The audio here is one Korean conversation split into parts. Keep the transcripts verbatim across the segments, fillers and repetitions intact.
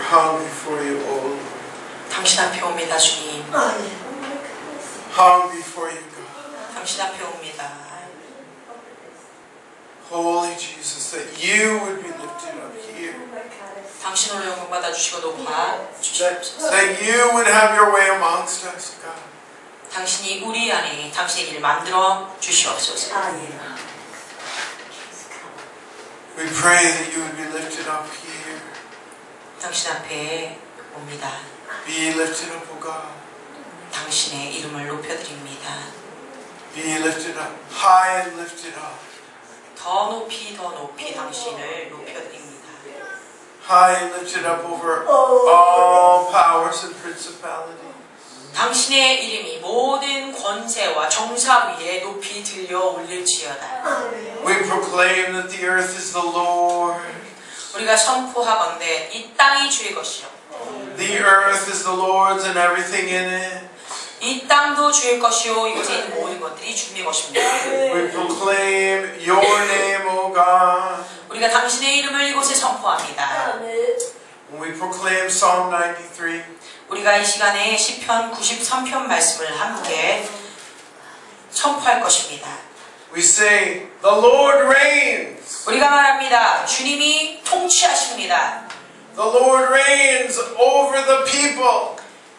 We're hungry for you, O Lord. 당신 앞에 옵니다, 주님. Hungry for you, God. 당신 앞에 옵니다. Holy Jesus, that you would be lifted up here. 당신으로 영광 받아 주시고 높아 That, 주시옵소서. that you would have your way amongst us, God. 당신이 우리 안에 당신의 길을 만들어 주시옵소서. We pray that you would be lifted up here. 당신 앞에 옵니다. Be lifted up, O God. 당신의 이름을 높여드립니다. Be lifted up, high and lifted up. 더 높이 더 높이 당신을 높여드립니다. High and lifted up over all powers and principalities. 당신의 이름이 모든 권세와 정사 위에 높이 들려 올릴지어다. We proclaim that the earth is the Lord. 우리가 선포하건대 이 땅이 주의 것이요. The earth is the Lord's and everything in it. 이 땅도 주의 것이요 이곳에 있는 모든 것들이 주님의 것입니다. We proclaim your name, O God. 우리가 당신의 이름을 이곳에 선포합니다. We proclaim Psalm ninety-three. 우리가 이 시간에 시편 구십삼 편 말씀을 함께 선포할 것입니다. We say, the Lord reigns. 우리가 말합니다. 주님이 통치하십니다. The Lord reigns over the people.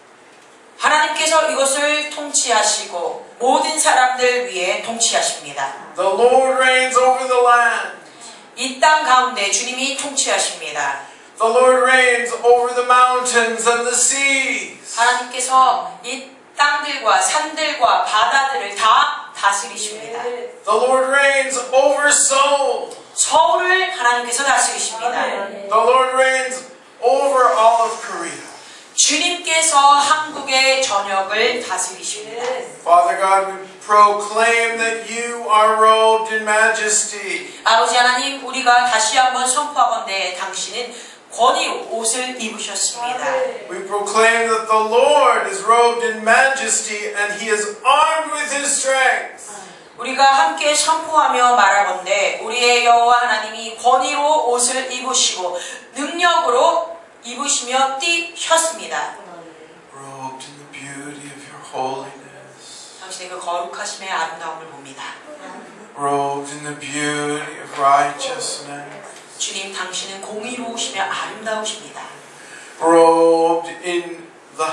하나님께서 이것을 통치하시고 모든 사람들 위에 통치하십니다. The Lord reigns over the land. 이 땅 가운데 주님이 통치하십니다. The Lord reigns over the mountains and the seas. 하나님께서 이 땅들과 산들과 바다들을 다 다스리십니다. The Lord reigns over Seoul. 서울을 하나님께서 다스리십니다. The Lord reigns over all of Korea. 주님께서 한국의 전역을 다스리십니다. Father God, we proclaim that you are robed in majesty. 아버지 하나님, 우리가 다시 한번 선포하건대 당신은 권위로 옷을 입으셨습니다. We proclaim that the Lord is robed in majesty and he is armed with his strength. 우리가 함께 선포하며 말하건대 우리의 여호와 하나님이 권위로 옷을 입으시고 능력으로 입으시며 뛰셨습니다. Robed in the beauty of your holiness. 당신의 그 거룩하심의 아름다움을 봅니다. Robed in the beauty of righteousness. 주님, 당신은 공의로우시며 아름다우십니다. Robed in the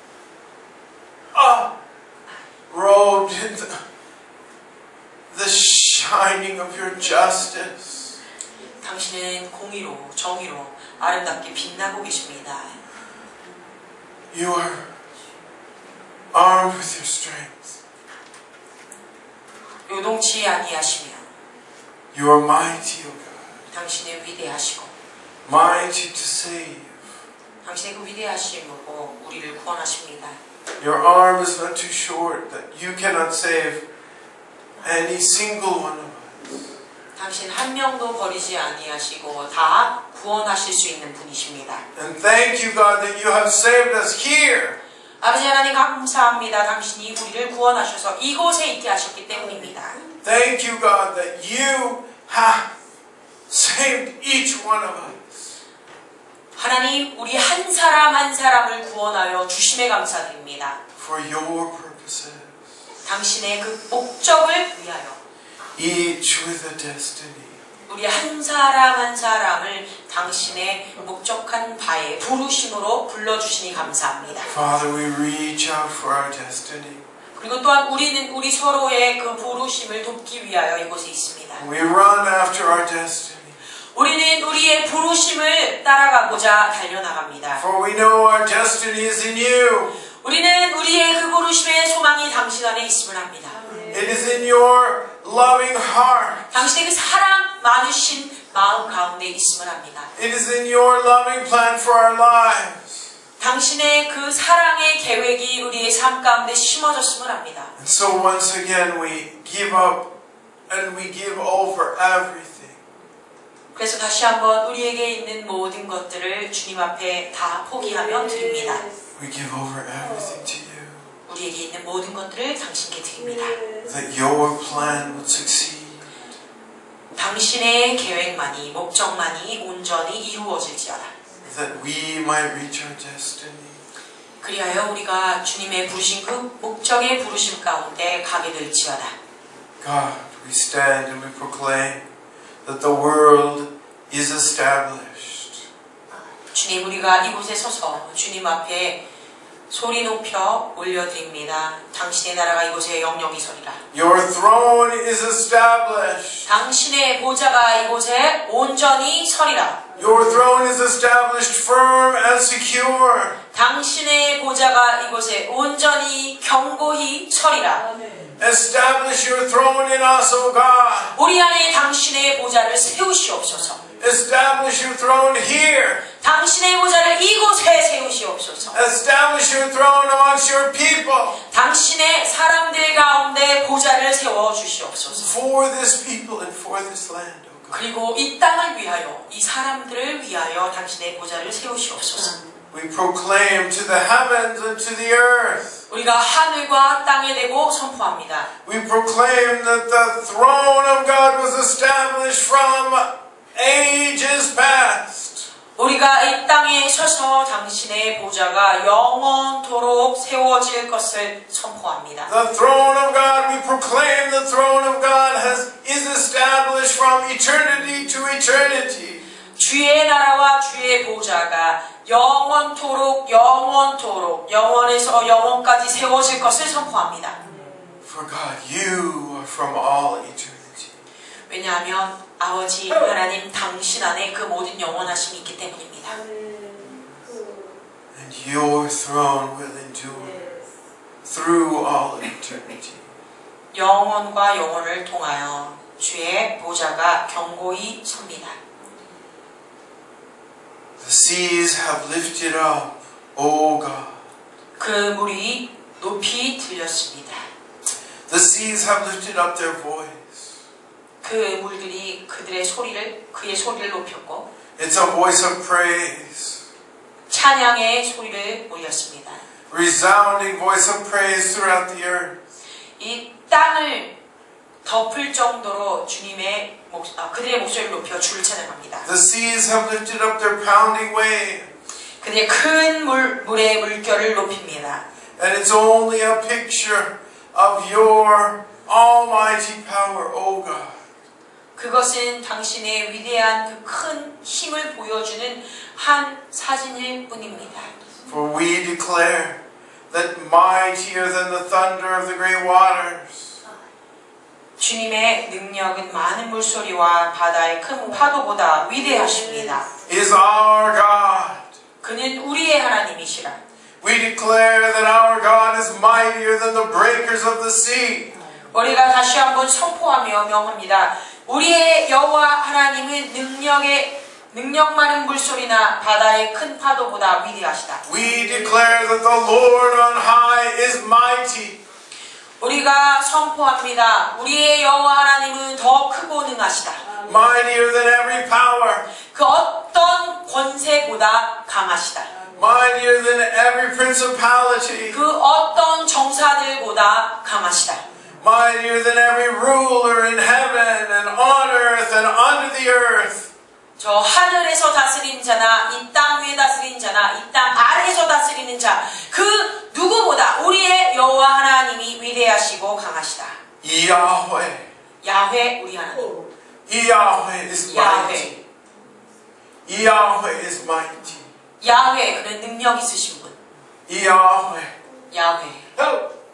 ah, robed in the, the shining of your justice. 당신은 공의로, 정의로 아름답게 빛나고 계십니다. You are armed with your strength. 요동치 아니하시며 You are mighty, O God. 당신은 위대하시고 Mighty to save. 당신의 그 위대하심으로 우리를 구원하십니다. Your arm is not too short that you cannot save any single one of us. 당신 한 명도 버리지 아니하시고 다 구원하실 수 있는 분이십니다. And thank you, God, that you have saved us here. 아버지 하나님 감사합니다. 당신이 우리를 구원하셔서 이곳에 있게 하셨기 때문입니다. Thank you, God, that you have saved each one of us. 하나님, 우리 한 사람 한 사람을 구원하여 주심에 감사드립니다. For your purposes. 당신의 그 목적을 위하여 Each with a destiny. 우리 한 사람 한 사람을 당신의 목적한 바에 부르심으로 불러주시니 감사합니다. Father, we reach out for our destiny. 그리고 또한 우리는 우리 서로의 그 부르심을 돕기 위하여 이곳에 있습니다. We run after our destiny. 우리는 우리의 부르심을 따라가고자 달려나갑니다. For we know our destiny is in you. 우리는 우리의 그 부르심의 소망이 당신 안에 있음을 합니다. It is in your loving heart. 당신의 그 사랑 많으신 마음 가운데 있음을 합니다. It is in your loving plan for our lives. 당신의 그 사랑의 계획이 우리의 삶 가운데 심어졌음을 합니다. And so once again we give up and we give over everything. 그래서 다시 한번 우리에게 있는 모든 것들을 주님 앞에 다 포기하며 드립니다. We give over everything to you. 우리에게 있는 모든 것들을 당신께 드립니다. That your plan would succeed. 당신의 계획만이 목적만이 온전히 이루어질지어다. that we might reach our destiny. 그리하여 우리가 주님의 부르신 그 목적의 부르심 가운데 가게 될지어다. God, we stand and we proclaim that the world is established. 주님, 우리가 이곳에 서서 주님 앞에 소리 높여 올려드립니다. 당신의 나라가 이곳에 영영이 서리라. Your throne is established. 당신의 보좌가 이곳에 온전히 서리라. Your throne is established firm and secure. 당신의 보좌가 이곳에 온전히 견고히 서리라. Establish your throne in us, O God. 우리 안에 당신의 보좌를 세우시옵소서. Establish your throne here. 당신의 보좌를 이곳에 세우시옵소서. Establish your throne amongst your people. 당신의 사람들 가운데 보좌를 세워주시옵소서. For this people and for this land, O God. 그리고 이 땅을 위하여, 이 사람들을 위하여 당신의 보좌를 세우시옵소서. We proclaim to the heavens and to the earth. 우리가 하늘과 땅에 대고 선포합니다. We proclaim that the throne of God was established from ages past. 우리가 이 땅에 서서 당신의 보좌가 영원토록 세워질 것을 선포합니다. The throne of God, we proclaim the throne of God has, is established from eternity to eternity. 주의 나라와 주의 보좌가 영원토록 영원토록 영원에서 영원까지 세워질 것을 선포합니다. For God, you are from all eternity. 왜냐하면 아버지 하나님 당신 안에 그 모든 영원하심이 있기 때문입니다. And your throne will endure through all eternity. 영원과 영원을 통하여 주의 보좌가 견고히 섭니다. The seas have lifted up, O God. 그 물이 높이 들렸습니다. The seas have lifted up their voice. 그 물들이 그들의 소리를 그의 소리를 높였고 It's a voice of praise. 찬양의 소리를 올렸습니다. Resounding voice of praise throughout the earth. 이 땅을 덮을 정도로 주님의 목, 아, 그들의 목소리를 높여 주를 찬양합니다. The seas have lifted up their pounding waves. 그들의 큰 물, 물의 물결을 높입니다. And it's only a picture of your almighty power, O God. 그것은 당신의 위대한 그 큰 힘을 보여주는 한 사진일 뿐입니다. For we declare that mightier than the thunder of the great waters. 주님의 능력은 많은 물소리와 바다의 큰 파도보다 위대하십니다. Is our God. 그는 우리의 하나님이시라. We declare that our God is mightier than the breakers of the sea. 우리가 다시 한번 선포하며 명합니다. 우리의 여호와 하나님은 능력의 능력 많은 물소리나 바다의 큰 파도보다 위대하시다. We declare that the Lord on high is mighty. 우리가 선포합니다. 우리의 여호와 하나님은 더 크고 능하시다. Mightier than every power. 그 어떤 권세보다 강하시다. Mightier than every principality. 그 어떤 정사들보다 강하시다. Mightier than every ruler in heaven and on earth and under the earth. 저 하늘에서 다스린 자나 이 땅 위에 다스린 자나 이 땅 아래에서 다스리는 자 그 누구보다 우리의 여호와 하나님이 위대하시고 강하시다. Yahweh. 야훼 우리 하나님. Yahweh is mighty. 야훼. Yahweh is mighty. 야훼 그는 능력 있으신 분. Yahweh. 야훼. Help.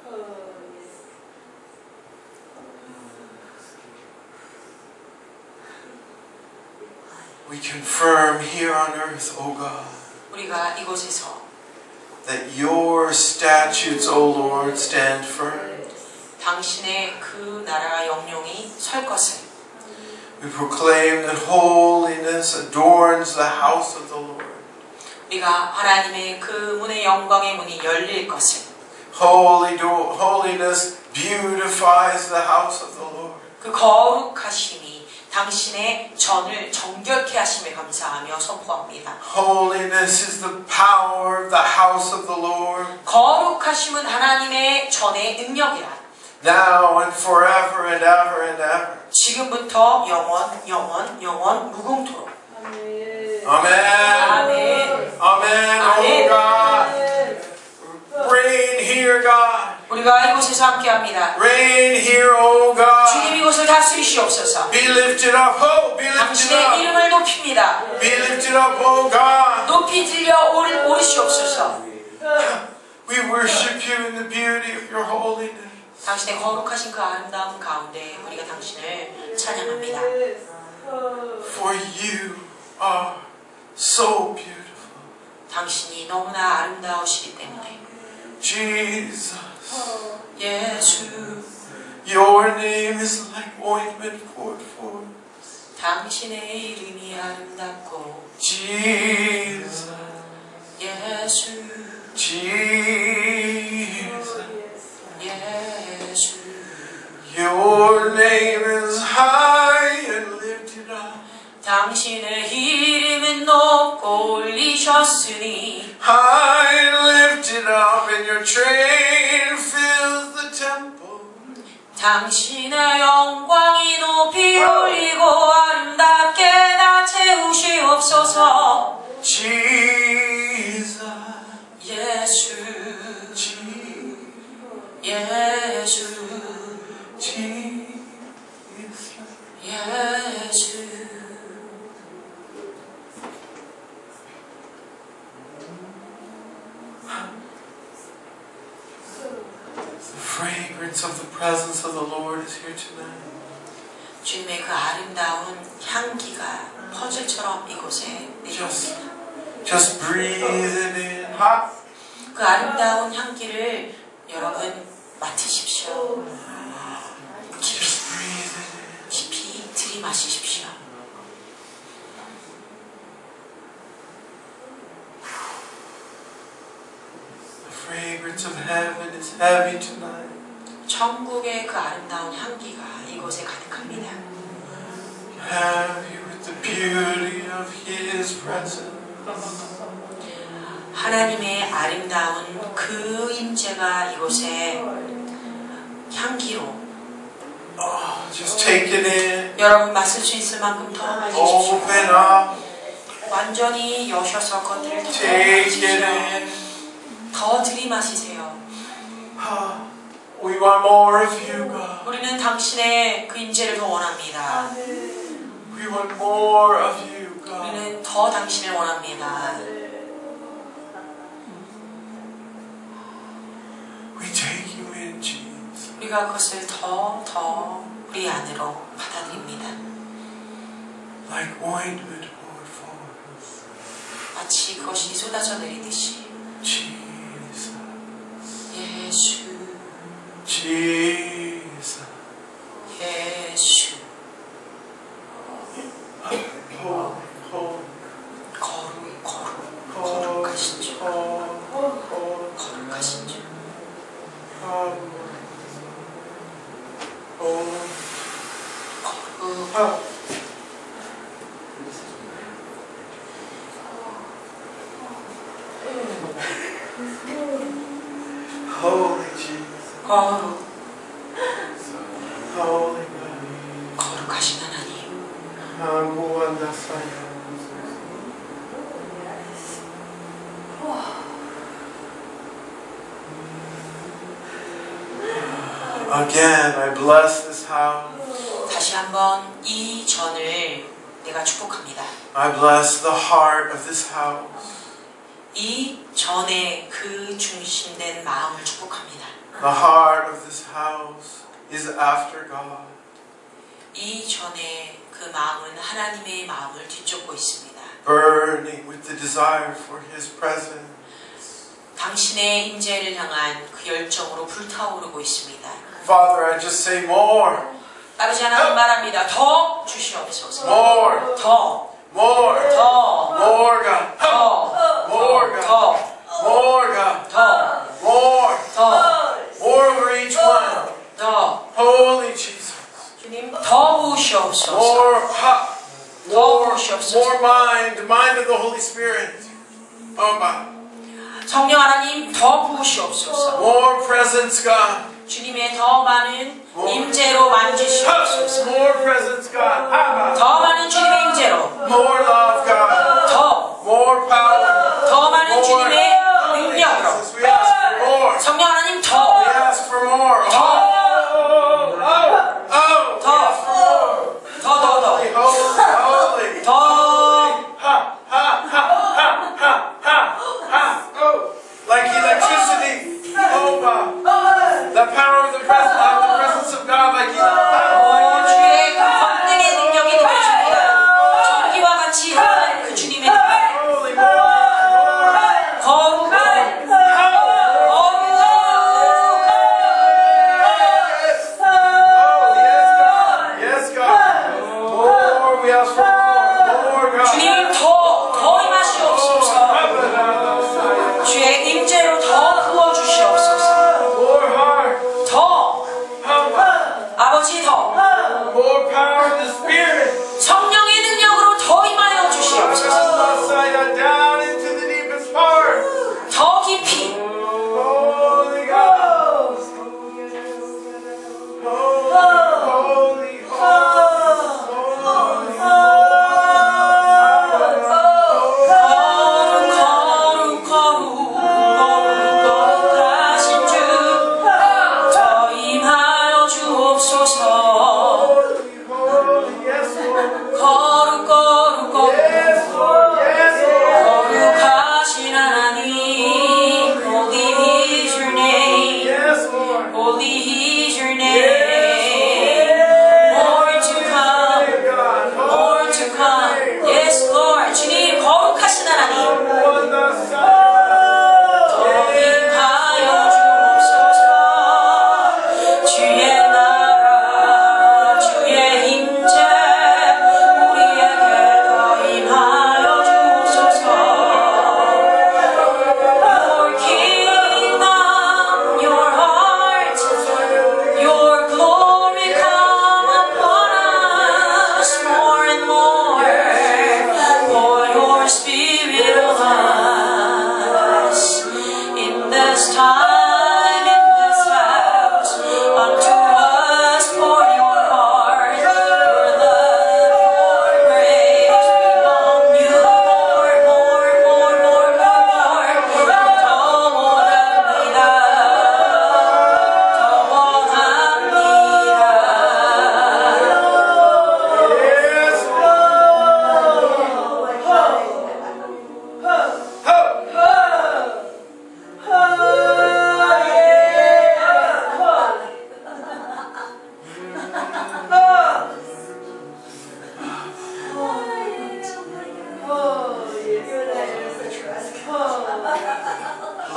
We confirm here on earth, O God, 우리가 이곳에서 that your statutes, O Lord, stand firm. 당신의 그 나라 영용이 설 것을 We proclaim that holiness adorns the house of the Lord. 우리가 하나님의 그 문의 영광의 문이 열릴 것을 Holy do- holiness beautifies the house of the Lord. 그 거룩하심이 당신의 전을 정결케 하심에 감사하며 선포합니다. Holiness is the power of the house of the Lord. 거룩하심은 하나님의 전의 능력이라. Now and forever and ever and ever. 지금부터 영원, 영원, 영원 무궁토록. Amen. Amen. Oh God. Reign here, God. 우리가 이곳에서 함께합니다. Reign here, oh God. 주님 이곳을 다스리시옵소서. Be lifted up, oh, be lifted 당신의 up. 이름을 높입니다. Be lifted up, oh God. 높이 들려 오르, 오르시옵소서. We worship you in the beauty of your holiness. 당신의 거룩하신 그 아름다움 가운데 우리가 당신을 찬양합니다. For you are so beautiful. 당신이 너무나 아름다우시기 때문에. Jesus, 예수, your name is like ointment poured forth. 당신의 이름이 아름답고. Jesus, 예수, Jesus, 예수. your name is high and lifted up. 당신의 이름은 높고 올리셨으니 High and lifted up, and your train fills the temple. 당신의 영광이 높이 올리고 아름답게 다 채우시옵소서. Jesus, 예수, Jesus, 예수, Jesus. 예수. The fragrance of the presence of the Lord is here tonight. 주님의 그 아름다운 향기가 퍼즐처럼 이곳에 Just, 내려옵니다. just breathe it in. 그 아름다운 향기를 여러분 맡으십시오. Just breathe it in. 깊이 들이마시십시오. The fragrance of heaven is heavy tonight. 천국의 그 아름다운 향기가 이곳에 가득합니다. Heavy with the beauty of His presence. 하나님의 아름다운 그 임재가 이곳에 향기로 Oh, just take it in. 여러분 맡을 수 있을 만큼 더 마시십시오. Open up. 완전히 여셔서 것들을 더 Take it 마시십시오. in. 더 들이마시세요. Ah, we want more of you, God. 우리는 당신의 그 임재를 더 원합니다. We want more of you, God. 우리는 더 당신을 원합니다. We take you in, Jesus. 우리가 그것을 더, 더 우리 안으로 받아들입니다. Like ointment poured forth. 마치 그것이 쏟아져 내리듯이. Jesus. 예수, Jesus. 예수. Holy, holy, 거룩, 거룩, holy, 거룩하신 주. holy, 거룩하신 주. holy, holy. 거룩. Holy Jesus. 거룩. Holy God. 거룩하신 하나님. 아무한다사야. Again, I bless this house. 다시 한번 이 전을 내가 축복합니다. I bless the heart of this house. 이 전의 그 중심된 마음을 축복합니다. The heart of this house is after God. 이 전의 그 마음은 하나님의 마음을 뒤쫓고 있습니다. Burning with the desire for His presence. 당신의 임재를 향한 그 열정으로 불타오르고 있습니다. Father, I just say more. 아버지 하나님 말합니다. 더 주시옵소서. More. 더, More. 더, More, God. 더, More, God. 더, More, God. 더, More. 더, More over each one. 더. Holy Jesus. 주님 더 부으시옵소서. More hot. 더 More, 부으시옵소서. more mind. The mind of the Holy Spirit. Oh my. 성령 하나님 더 부으시옵소서. More presence, God. 주님의 더 많은 임재로 만지시옵소서. More presence, God. 더 많은 주님의 임재로 More love, God. 더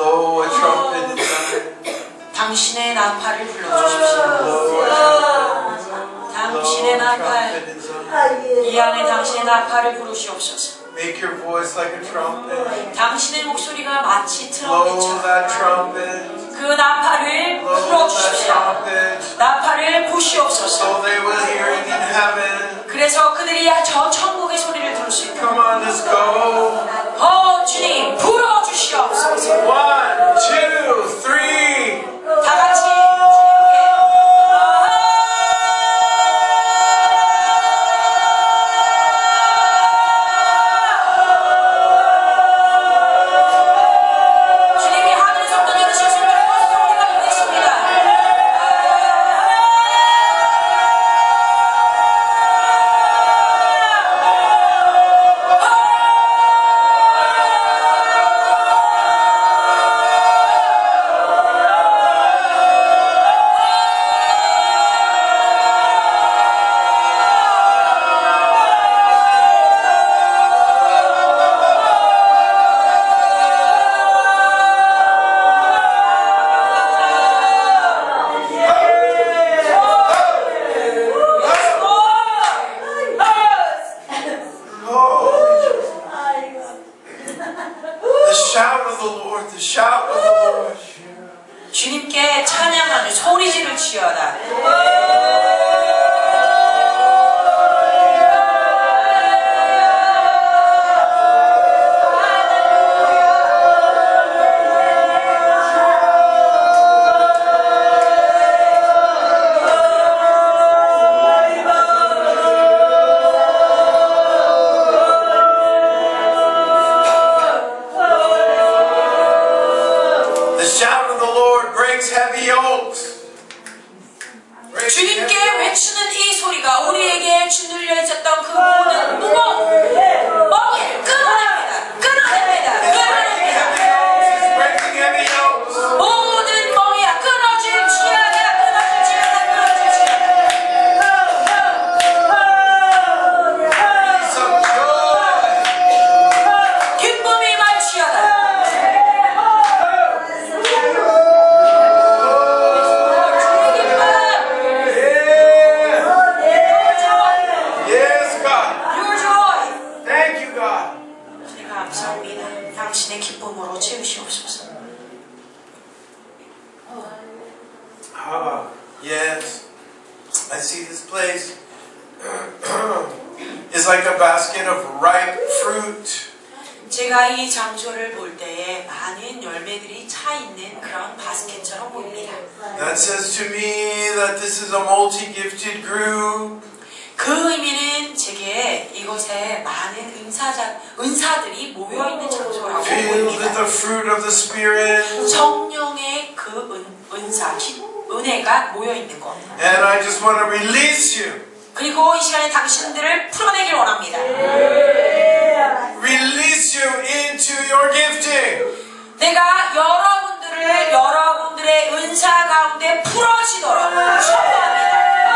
Blow a trumpet in Zion. 당신의 나팔을 불러주십시오. Blow a trumpet. 당신의 Blow a trumpet 나팔, in Zion. 이 안에 당신의 나팔을 부르시옵소서. Make your voice like a trumpet. 당신의 목소리가 마치 Blow 트럼펫처럼 that trumpet. 그 나팔을 Blow that 불어주십시오. trumpet. 나팔을 부시옵소서. So they will hear it in heaven. 그래서 그들이 저 천국의 소리를 들을 수 있도록. Come on, let's go. 어 주님 불어주시옵소서. One, two, three. 다 같이 주님이 하늘에서 던져주신 순간에 우리가 보겠습니다. The shout of the Lord, the shout of the Lord. 주님께 찬양하는 소리지를 지어다. The shout of the Lord breaks heavy yokes. Breaks heavy 주님께 yokes. 외치는 이 소리가 우리에게 주눌려 있었던 그 모든 무거운 멍을 끊어냅니다. 끊어냅니다. 끊어냅니다. He's breaking heavy yokes. 모든 멍이야 끊어질 지어다. 끊어질 지어다. 끊어질 지어다. Some joy. 기쁨이 말지어다. Yeah. Yes, God. Your joy. Thank you, God. 주님 감사합니다. 당신의 기쁨으로 채우시옵소서. Ah, yes. I see this place. It's like a basket of ripe fruit. 제가 이 장소를 볼 때에 많은 열매들이 차 있는 그런 바스켓처럼 보입니다. That says to me that this is a multi-gifted group. 그 의미는 제게 이곳에 많은 은사자, 은사들이 모여있는 장소라고 Filled with 보입니다. the fruit of the Spirit. 성령의 그 은, 은사, 기, 은혜가 모여있는 것. And I just want to release you. 그리고 이 시간에 당신들을 풀어내길 원합니다. Release you into your gifting. 내가 여러분들을 여러분들의 은사 가운데 풀어지도록 축복합니다.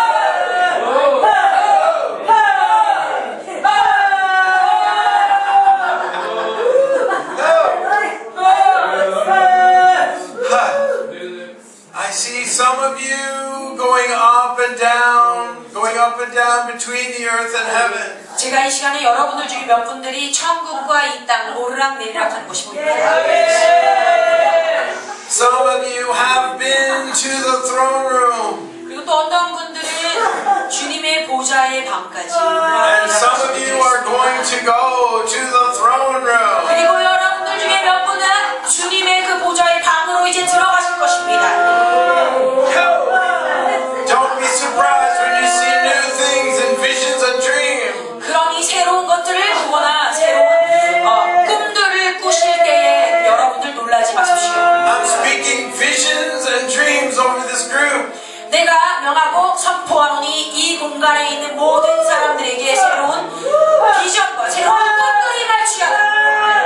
I see some of you going up and down, going up and down between the earth and heaven. 제가 이 시간에 여러분들 중에 몇 분들이 천국과 이 땅 오르락 내리락 하는 것이 보입니다. Some of you have been to the throne room. 그리고 또 어떤 분들은 주님의 보좌의 방까지 And some of you are going to go to the throne room. 그리고 여러분들 중에 몇 분은 주님의 그 보좌의 방으로 이제 들어가실 것입니다. Don't be surprised when you see new things and visions and dreams. 그러니 새로운 것들을 보거나 새로운 어, 꿈들을 꾸실 때에 여러분들 놀라지 마십시오. I'm speaking visions and dreams over this group. 내가 명하고 선포하노니 이 공간에 있는 모든 사람들에게 새로운 비전과 새로운 꿈들이 말취하다.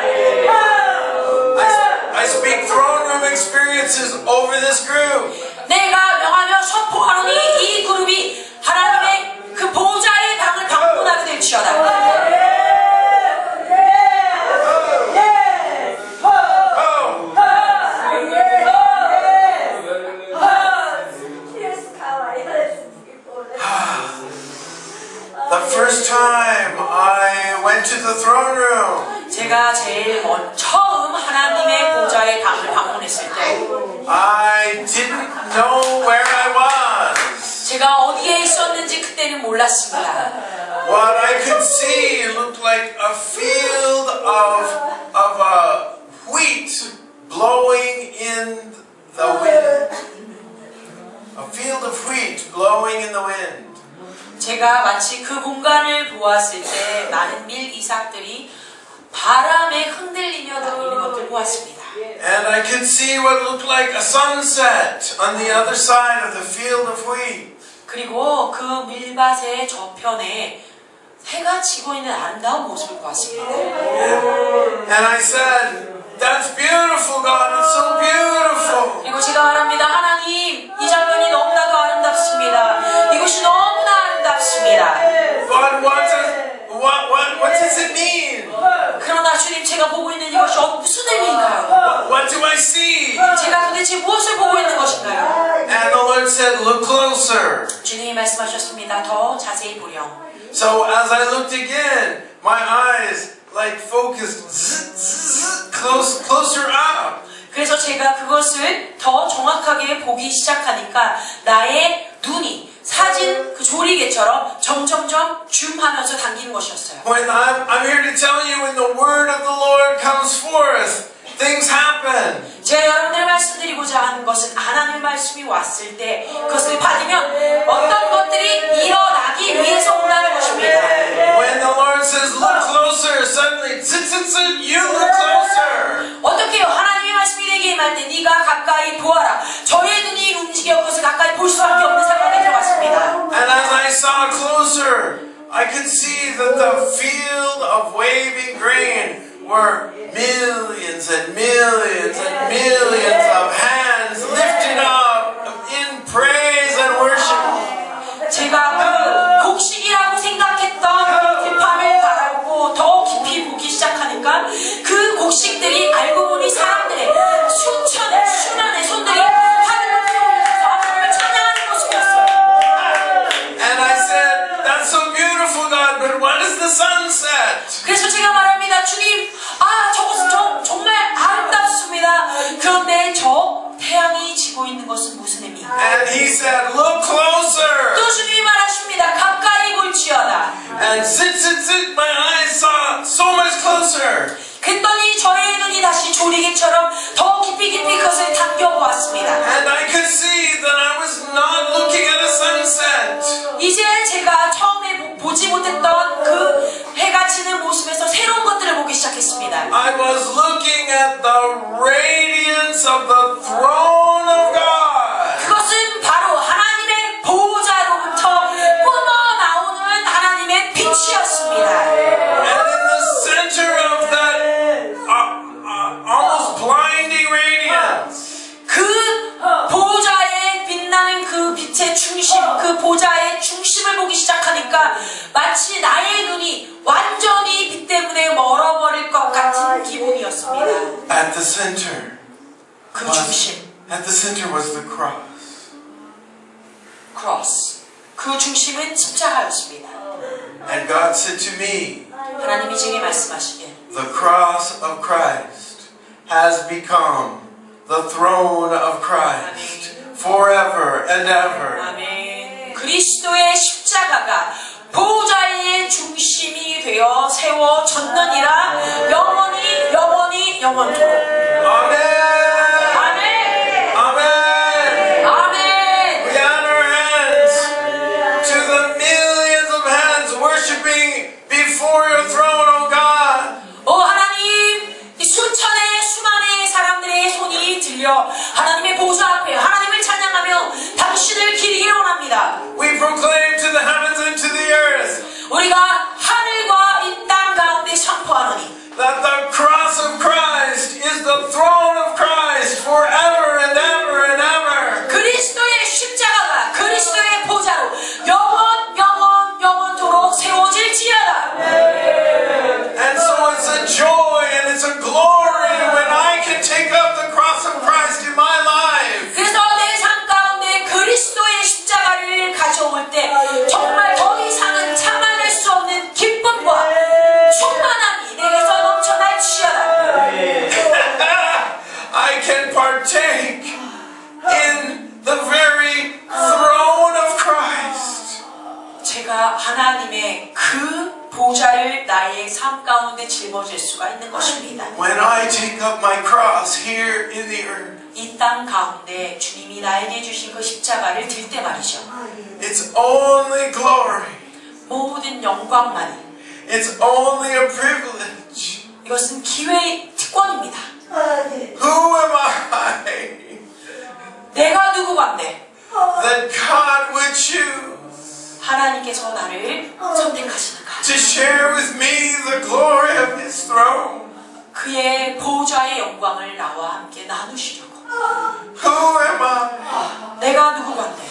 I speak throne room experiences over this group. 내가 명하며 선포하노니 이 그룹이 하나님의 그 보좌의 방을 방문하게 될지어다. Oh. 됐을 때 I didn't know where I was. 제가 어디에 있었는지 그때는 몰랐습니다. What I could see looked like a field of, of uh, wheat blowing in the wind. A field of wheat blowing in the wind. 제가 마치 그 공간을 보았을 때 많은 밀 이삭들이 바람에 흔들리며 다니는 것을 보았습니다. And I could see what looked like a sunset on the other side of the field of wheat. 그리고 그 밀밭의 저편에 해가 지고 있는 아름다운 모습을 보았습니다. And I said, that's beautiful, God, it's so beautiful. 그리고 제가 말합니다. 하나님, 이 장면이 너무나도 아름답습니다. 이것이 너무나 아름답습니다. But what does, what, what, what does it mean? 그러나 주님, 제가 보고 있는 이것이 무슨 의미인가요? What, what do I see? 제가 도대체 무엇을 보고 있는 것인가요? And the Lord said, look closer. 주님이 말씀하셨습니다. 더 자세히 보렴. So as I looked again, my eyes like focused zzz, zzz, close, closer up. 그래서 제가 그것을 더 정확하게 보기 시작하니까 나의 눈이 사진 그 조리개처럼 점점점 줌하면서 당기는 것이었어요. When I'm, I'm here to tell you, when the word of the Lord comes forth, things happen. 제가 여러분들 말씀드리고자 하는 것은 하나님의 말씀이 왔을 때 그것을 받으면 어떤 것들이 일어나기 위해서 온다는 것입니다. When the Lord says, look closer, suddenly, zit, zit, zit, you look closer. 어떻게요? 하나님의 말씀이 내게 임할 때 네가 가까이 보아라. 저의 눈이 움직여 그것을 가까이 볼 수밖에 없는 상황에 들어갔습니다. And as I saw closer, I could see that the field of waving grain were millions and millions and millions of hands lifted up in praise and worship. 제가 그 곡식이라고 생각했던 그 밤을 바라보고 더 깊이 보기 시작하니까 그 곡식들이 알고 보니 사람들의 수천의 수만의 손들이 하늘을 펴면서 하나님을 찬양하는 모습이었어요. And I said, that's so beautiful, God, but what is the sunset? 그래서 제가 말합니다. 주님, 아, 저것은 저, 정말 아름답습니다. 그런데 저 태양이 지고 있는 것은 무슨 의미인가? And he said, look closer. 또 주님이 말하십니다. 가까이 볼지어다. And sit, sit, sit, my eyes saw so much closer. 그랬더니 저의 눈이 다시 조리개처럼 더 깊이 깊이 그것을 당겨보았습니다. And I could see that I was not looking at a sunset. 이제 제가 처음에 보지 못했던 그 해가 지는 모습에서 새로운 것들을 보기 시작했습니다. I was looking at the radiance of the throne of God. 그것은 바로 하나님의 보호자로부터 뿜어나오는 하나님의 빛이었습니다. And in the center of that uh, uh, almost blinding radiance, 그 보호자의 빛나는 그 빛의 중심, 그 보좌의 중심을 보기 시작하니까 마치 나의 눈이 완전히 빛 때문에 멀어버릴 것 같은 기분이었습니다. at the center, 그 was, 중심, at the center was the cross. 크로스. 그 중심은 십자가였습니다. And God said to me, 하나님이 제게 말씀하시길 the cross of Christ has become the throne of Christ forever and ever. 아멘. 그리스도의 십자가가 보호자의 중심이 되어 세워졌느니라 영원히 영원히 영원토록. Amen. 아멘. Amen. 아멘. We add our hands to the millions of hands worshiping before your throne, O God. 오 하나님, 이 수천의 수만의 사람들의 손이 들려 하나님의 보좌 앞에 하나님을 찬양하며 당신을 기리기 원합니다. We proclaim to the heavens and to the earth 우리가 하늘과 이 땅 가운데 선포하노니 that the cross of Christ 가운데 짊어질 수가 있는 것입니다. When I take up my cross here in the earth, 이 땅 가운데 주님이 나에게 주신 그 십자가를 들 때 말이죠. it's only glory. 모든 영광만이, It's only a privilege. 이것은 기회의 특권입니다. Who am I 내가 누구건데 that God would choose 하나님께서 나를 선택하시는 가 to share with me the glory of His throne? 그의 보좌의 영광을 나와 함께 나누시려고. Who am I 내가 누구건데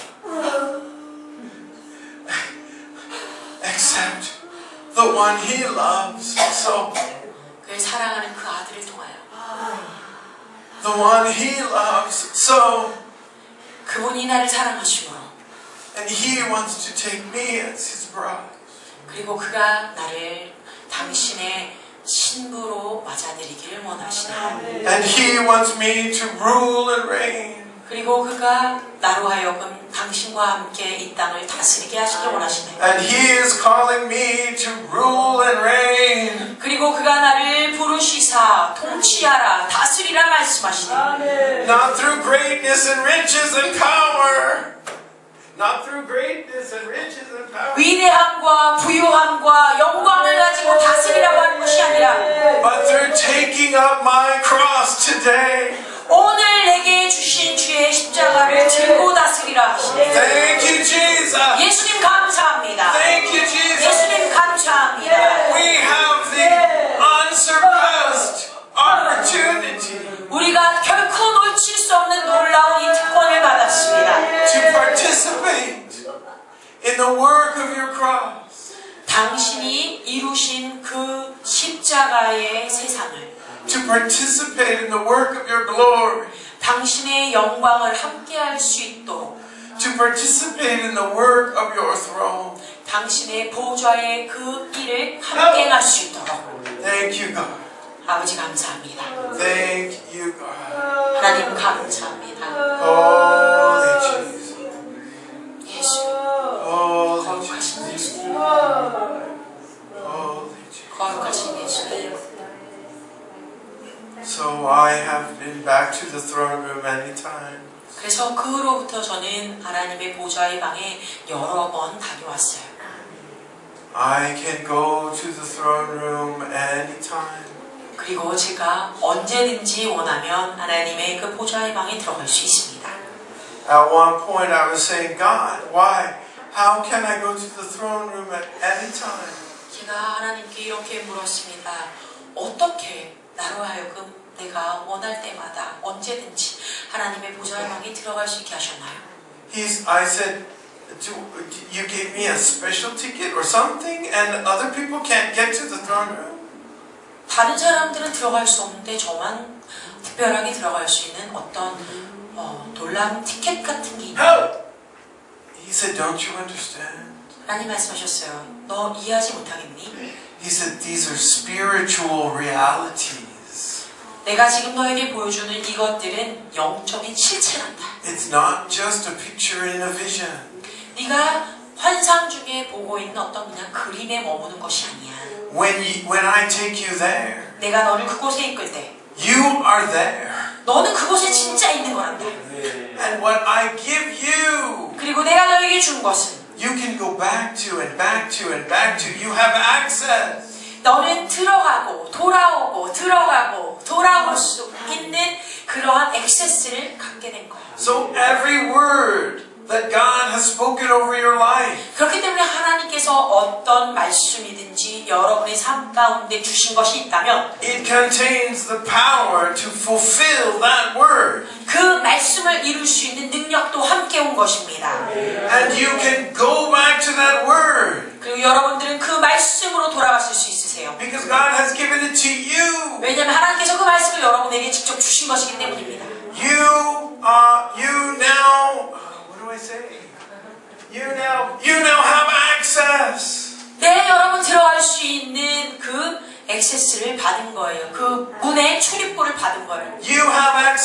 except the one He loves so? 그를 사랑하는 그 아들을 통하여, The one He loves so, 그분이 나를 사랑하시므로, and He wants to take me as His bride. 그리고 그가 나를 당신의 신부로 맞아들이기를 원하시네. And He wants me to rule and reign. 그리고 그가 나로 하여금 당신과 함께 이 땅을 다스리게 하시길 원하시네. And He is calling me to rule and reign. 그리고 그가 나를 부르시사 통치하라 다스리라 말씀하시네. Not through greatness and riches and power. Not through greatness and riches and power. 위대함과 부유함과 영광을 가지고 다스리라고 하는 것이 아니라, But through taking up my cross today. 오늘 내게 주신 주의 십자가를 들고 다스리라 하시네. Thank you, Jesus. 예수님 감사합니다. Thank you, Jesus. 예수님 감사합니다. We have the unsurpassed opportunity 우리가 결코 놓칠 수 없는 놀라운 이 특권을 받았습니다. to participate in the work of your cross. 당신이 이루신 그 십자가의 세상을, To participate in the work of your glory. 당신의 영광을 함께할 수 있도록, To participate in the work of your throne. 당신의 보좌의 그 일을 함께 행할 수 있도록. Thank you, God. 아버지 감사합니다. Thank you, God. 하나님 감사합니다. Holy Jesus. 예수, Holy 거룩하신 Jesus. 예수님, Holy Jesus. 거룩하신 예수님. So I have been back to the throne room many times. 그래서 그 후로부터 저는 하나님의 보좌의 방에 여러 번 다녀왔어요. I can go to the throne room anytime. 그리고 제가 언제든지 원하면 하나님의 그 보좌의 방에 들어갈 수 있습니다. At one point I was saying, God, why? How can I go to the throne room at any time? 제가 하나님께 이렇게 물었습니다. 어떻게 나로 하여금 내가 원할 때마다 언제든지 하나님의 보좌의 방에 들어갈 수 있게 하셨나요? He's, I said, Do, you gave me a special ticket or something and other people can't get to the throne room? 다른 사람들은 들어갈 수 없는데 저만 특별하게 들어갈 수 있는 어떤 어, 놀라운 티켓 같은 게 있는. He said, don't you understand? 하나님 말씀하셨어요. 너 이해하지 못하겠니? He said, these are spiritual realities. 내가 지금 너에게 보여주는 이것들은 영적인 실체란다. It's not just a picture in a vision. 네가 환상 중에 보고 있는 어떤 그냥 그림에 머무는 것이 아니야. When, you, when I take you there, 내가 너를 그곳에 이끌 때 you are there. 너는 그곳에 진짜 있는 거란다. And what I give you, 그리고 내가 너에게 준 것은 you can go back to and back to and back to. You have access. 너는 들어가고 돌아오고 들어가고 돌아올 수 있는 그러한 액세스를 갖게 된 거야. So every word that God has spoken over your life, 그렇기 때문에 하나님께서 어떤 말씀이든지 여러분의 삶 가운데 주신 것이 있다면 it contains the power to fulfill that word. 그 말씀을 이룰 수 있는 능력도 함께 온 것입니다. And you can go back to that word. 그리고 여러분들은 그 말씀으로 돌아가실 수 있으세요. Because God has given it to you. 왜냐하면 하나님께서 그 말씀을 여러분에게 직접 주신 것이기 때문입니다. You are, you now, what do I say? You now, you now have access. 네, 여러분 들어갈 수 있는 그 액세스를 받은 거예요. 그 문의 출입구를 받은 거예요. You have access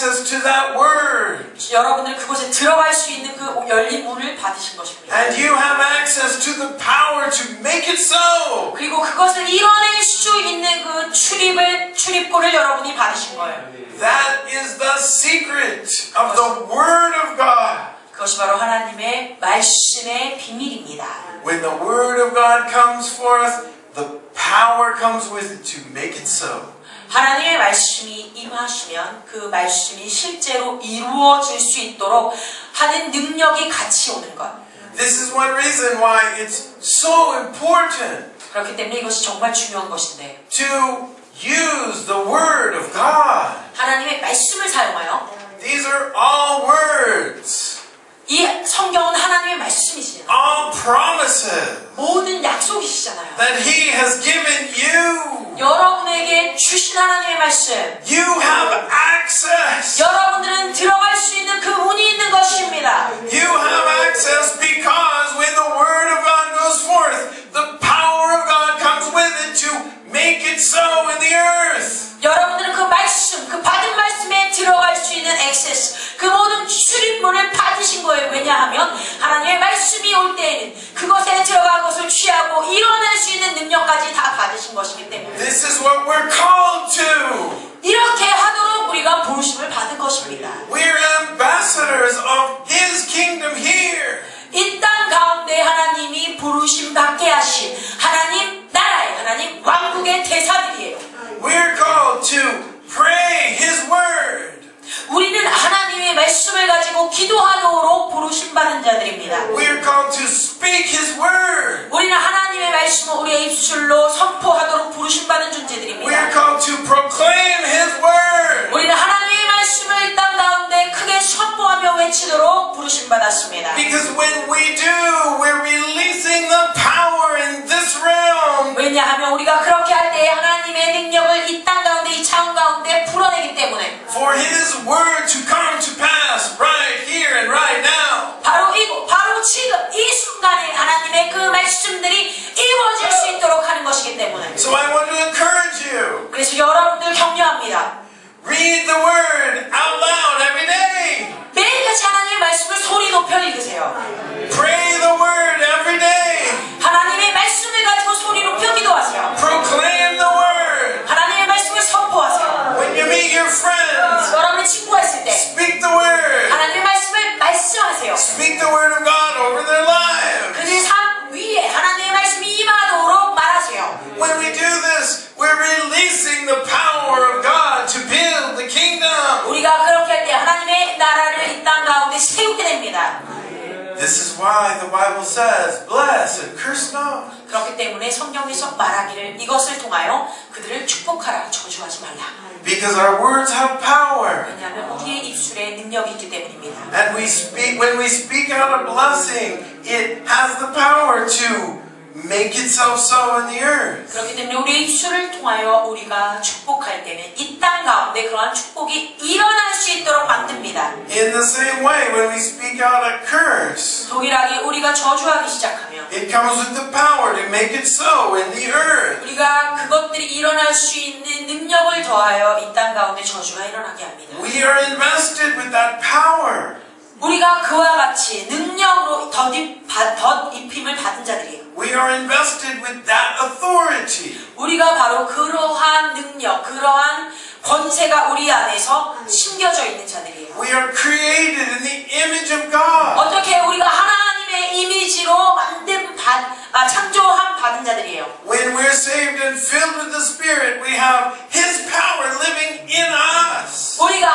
access to that word. 여러분들 그곳에 들어갈 수 있는 그 열린 문을 받으신 것입니다. And you have access to the power to make it so. 그리고 그것을 이뤄낼 수 있는 그 출입을 출입구를 여러분이 받으신 거예요. That is the secret of the Word of God. 그것이 바로 하나님의 말씀의 비밀입니다. When the Word of God comes forth, the power comes with it to make it so. 하나님의 말씀이 임하시면 그 말씀이 실제로 이루어질 수 있도록 하는 능력이 같이 오는 것. This is one reason why it's so important. 그렇기 때문에 이것이 정말 중요한 것인데. To use the Word of God. 하나님의 말씀을 사용하여. These are all words. 이 성경은 하나님의 말씀이시잖아요. All promises. 모든 약속이시잖아요. That He has given you. 여러분에게 주신 하나님의 말씀. You have access. 여러분들은 들어갈 수 있는 그 문이 있는 것입니다. You have access because when the Word of God goes forth, the power of God comes with it to make it so in the earth. 여러분들은 그 말씀, 그 받은 말씀에 들어갈 수 있는 액세스, 그 모든 출입문을 받으신 거예요. 왜냐하면 하나님의 말씀이 올 때에는 그것에 들어간 것을 취하고 이뤄낼 수 있는 능력까지 다 받으신 것이기 때문에. This is what we're called to. 이렇게 하도록 우리가 부르심을 받은 것입니다. We're ambassadors of His kingdom here. 이 땅 가운데 하나님이 부르심 받게 하신 하나님 나라의 하나님 왕국의 대사들이에요. We're called to pray His word. 우리는 하나님의 말씀을 가지고 기도하도록 부르심 받은 자들입니다. We're called to speak His word. 우리는 하나님의 말씀을 우리의 입술로 선포하도록 부르심 받은 존재들입니다. We're called to proclaim His word. 우리는 하나님의 말씀을 이 땅 가운데 크게 선포하며 외치도록 부르심 받았습니다. Because when we do, we're releasing the power in this realm. 왜냐하면 우리가 그렇게 할 때 하나님의 능력을 이 땅 가운데 이 차원 가운데 풀어내기 때문에. For His word to come to pass right here and right now. 바로 이곳, 바로 지금 이 순간에 하나님의 그 말씀들이 이루어질 수 있도록 하는 것이기 때문에. So I want to encourage you. 그래서 여러분들 격려합니다. Read the word out loud every day. 매일같이 하나님의 말씀을 소리 높여 읽으세요. Pray the word every day. 하나님의 말씀을 가지고 소리 높여 기도하세요. Proclaim the word. 하나님의 말씀을 선포하세요. When you meet your friends, 여러분의 친구가 있을 때 speak the word. 하나님의 말씀을 말씀하세요. Speak the word of God over their lives. 그들 삶 위에 하나님의 말씀이 임하도록 말하세요. When we do this, we're releasing the power of God to build the kingdom. 우리가 그렇게 할 때 하나님의 나라를 이 땅 가운데 세우게 됩니다. This is why the Bible says, bless and curse not. 그렇기 때문에 성경에서 말하기를 이것을 통하여 그들을 축복하라, 저주하지 말라. Because our words have power. 왜냐하면 우리의 입술에 능력이 있기 때문입니다. And we speak, when we speak out a blessing, it has the power to make itself so in the earth. 그렇기 때문에 우리의 입술을 통하여 우리가 축복할 때는 이 땅 가운데 그러한 축복이 일어날 수 있도록 만듭니다. In the same way, when we speak out a curse, 동일하게 우리가 저주하기 시작하면 it comes with the power to make it so in the earth. 우리가 그것들이 일어날 수 있는 능력을 더하여 이 땅 가운데 저주가 일어나게 합니다. We are invested with that power. 우리가 그와 같이 능력으로 덧입, 덧입힘을 받은 자들이에요. We are invested with that authority. 우리가 바로 그러한 능력, 그러한 권세가 우리 안에서 심겨져 있는 자들이에요. We are created in the image of God. 어떻게 우리가 하나님의 이미지로 만든 받, 아, 창조함 받은 자들이에요. When we're saved and filled with the Spirit, we have His power living in us. 우리가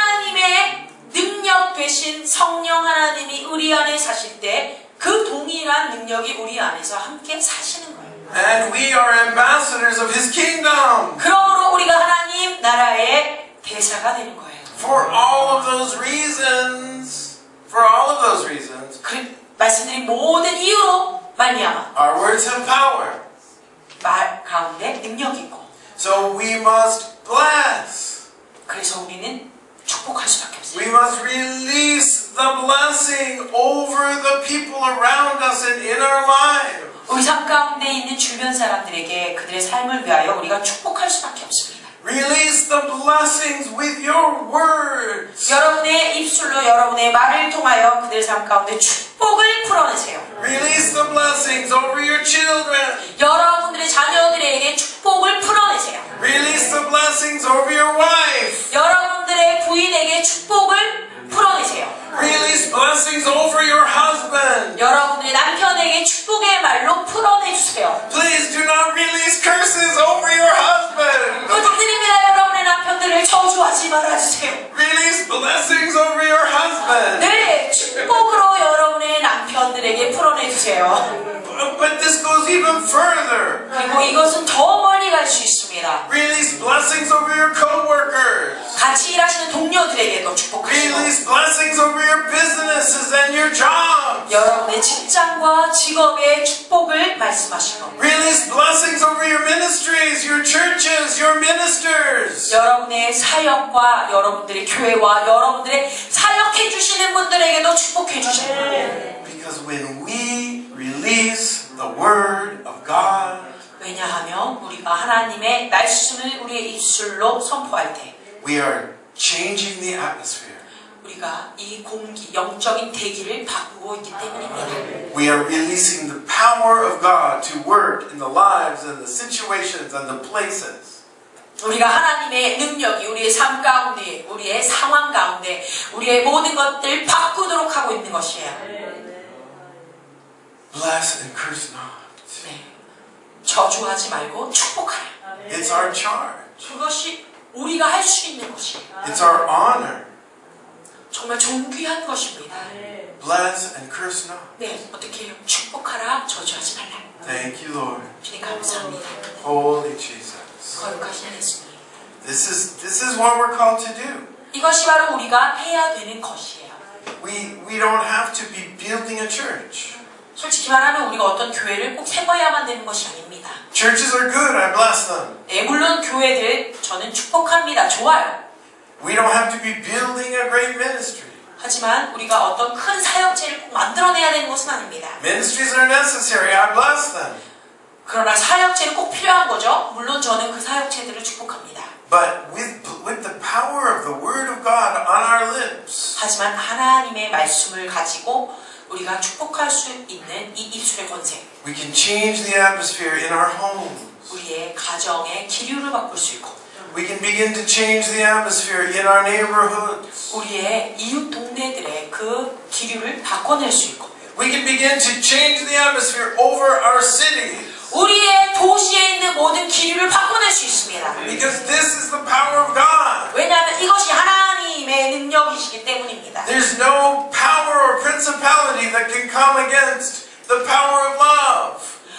하나님의 능력 되신 성령 하나님이 우리 안에 사실 때 그 동일한 능력이 우리 안에서 함께 사시는 거예요. And we are ambassadors of His kingdom. 그러므로 우리가 하나님 나라의 대사가 되는 거예요. For all of those reasons, for all of those reasons, 그 말씀드린 모든 이유로 말미암아 our words have power. 말 가운데 능력이 있고. So we must bless. 그래서 우리는 축복할 수밖에 없어요. We must release the blessing over the people around us and in our lives. 우리 삶 가운데 있는 주변 사람들에게 그들의 삶을 위하여 우리가 축복할 수밖에 없습니다. Release the blessings with your words. 여러분의 입술로 여러분의 말을 통하여 그들 삶 가운데 축복을 풀어내세요. Release the blessings over your children. 여러분들의 자녀들에게 축복을 풀어내세요. Release the blessings over your wife. 여러분들의 부인에게 축복을 풀어내세요. Release blessings over your husband. 여러분들의 남편에게 축복의 말로 풀어내주세요. Please do not release curses over your husband. 부탁드립니다. 여러분의 남편들을 저주하지 말아주세요. Release blessings over your husband. 네, 축복으로 여러분의 남편들에게 풀어내주세요. But this goes even further. 그리고 이것은 더 멀리 갈 수 있습니다. Release blessings over your co-workers. 같이 일하시는 동료들에게도 축복하시고 Release blessings over your businesses and your jobs. 여러분의 직장과 직업의 축복을 말씀하시고 Release blessings over your ministries, your churches, your ministers. 여러분의 사역과 여러분들의 교회와 여러분들의 사역해 주시는 분들에게도 축복해 주시고 Because when we release the word of God, 왜냐하면 우리가 하나님의 말씀을 우리의 입술로 선포할 때 we are changing the atmosphere. 우리가 이 공기, 영적인 대기를 바꾸고 있기 때문입니다. We are releasing the power of God to work in the lives and the situations and the places. 우리가 하나님의 능력이 우리의 삶 가운데, 우리의 상황 가운데, 우리의 모든 것들을 바꾸도록 하고 있는 것이에요. Bless and curse not. 네. 저주하지 말고 축복하라. It's our charge. 그것이 우리가 할 수 있는 것이에요. It's our honor. 정말 존귀한 것입니다. Bless and curse not. 네, 어떻게 해요? 축복하라, 저주하지 말라. Thank you, Lord. 주님 감사합니다. Holy Jesus. 거룩하신 예수님. This is this is what we're called to do. 이것이 바로 우리가 해야 되는 것이에요. We we don't have to be building a church. 솔직히 말하면 우리가 어떤 교회를 꼭 세워야만 되는 것이 아닙니다. Churches are good. I bless them. 네, 물론 교회들 저는 축복합니다. 좋아요. We don't have to be building a great ministry. 하지만 우리가 어떤 큰 사역체를 꼭 만들어내야 되는 것은 아닙니다. Ministries are necessary. I bless them. 그러나 사역체는 꼭 필요한 거죠. 물론 저는 그 사역체들을 축복합니다. But with with the power of the Word of God on our lips, 하지만 하나님의 말씀을 가지고 우리가 축복할 수 있는 이 입술의 권세, we can change the atmosphere in our homes. 우리의 가정의 기류를 바꿀 수 있고 We can begin to change the atmosphere in our neighborhoods. 우리의 이웃 동네들의 그 기류를 바꿔낼 수 있고 We can begin to change the atmosphere over our cities. 우리의 도시에 있는 모든 기류를 바꿔낼 수 있습니다. Because this is the power of God. 왜냐하면 이것이 하나님의 능력이시기 때문입니다. There's no power or principality that can come against the power of love.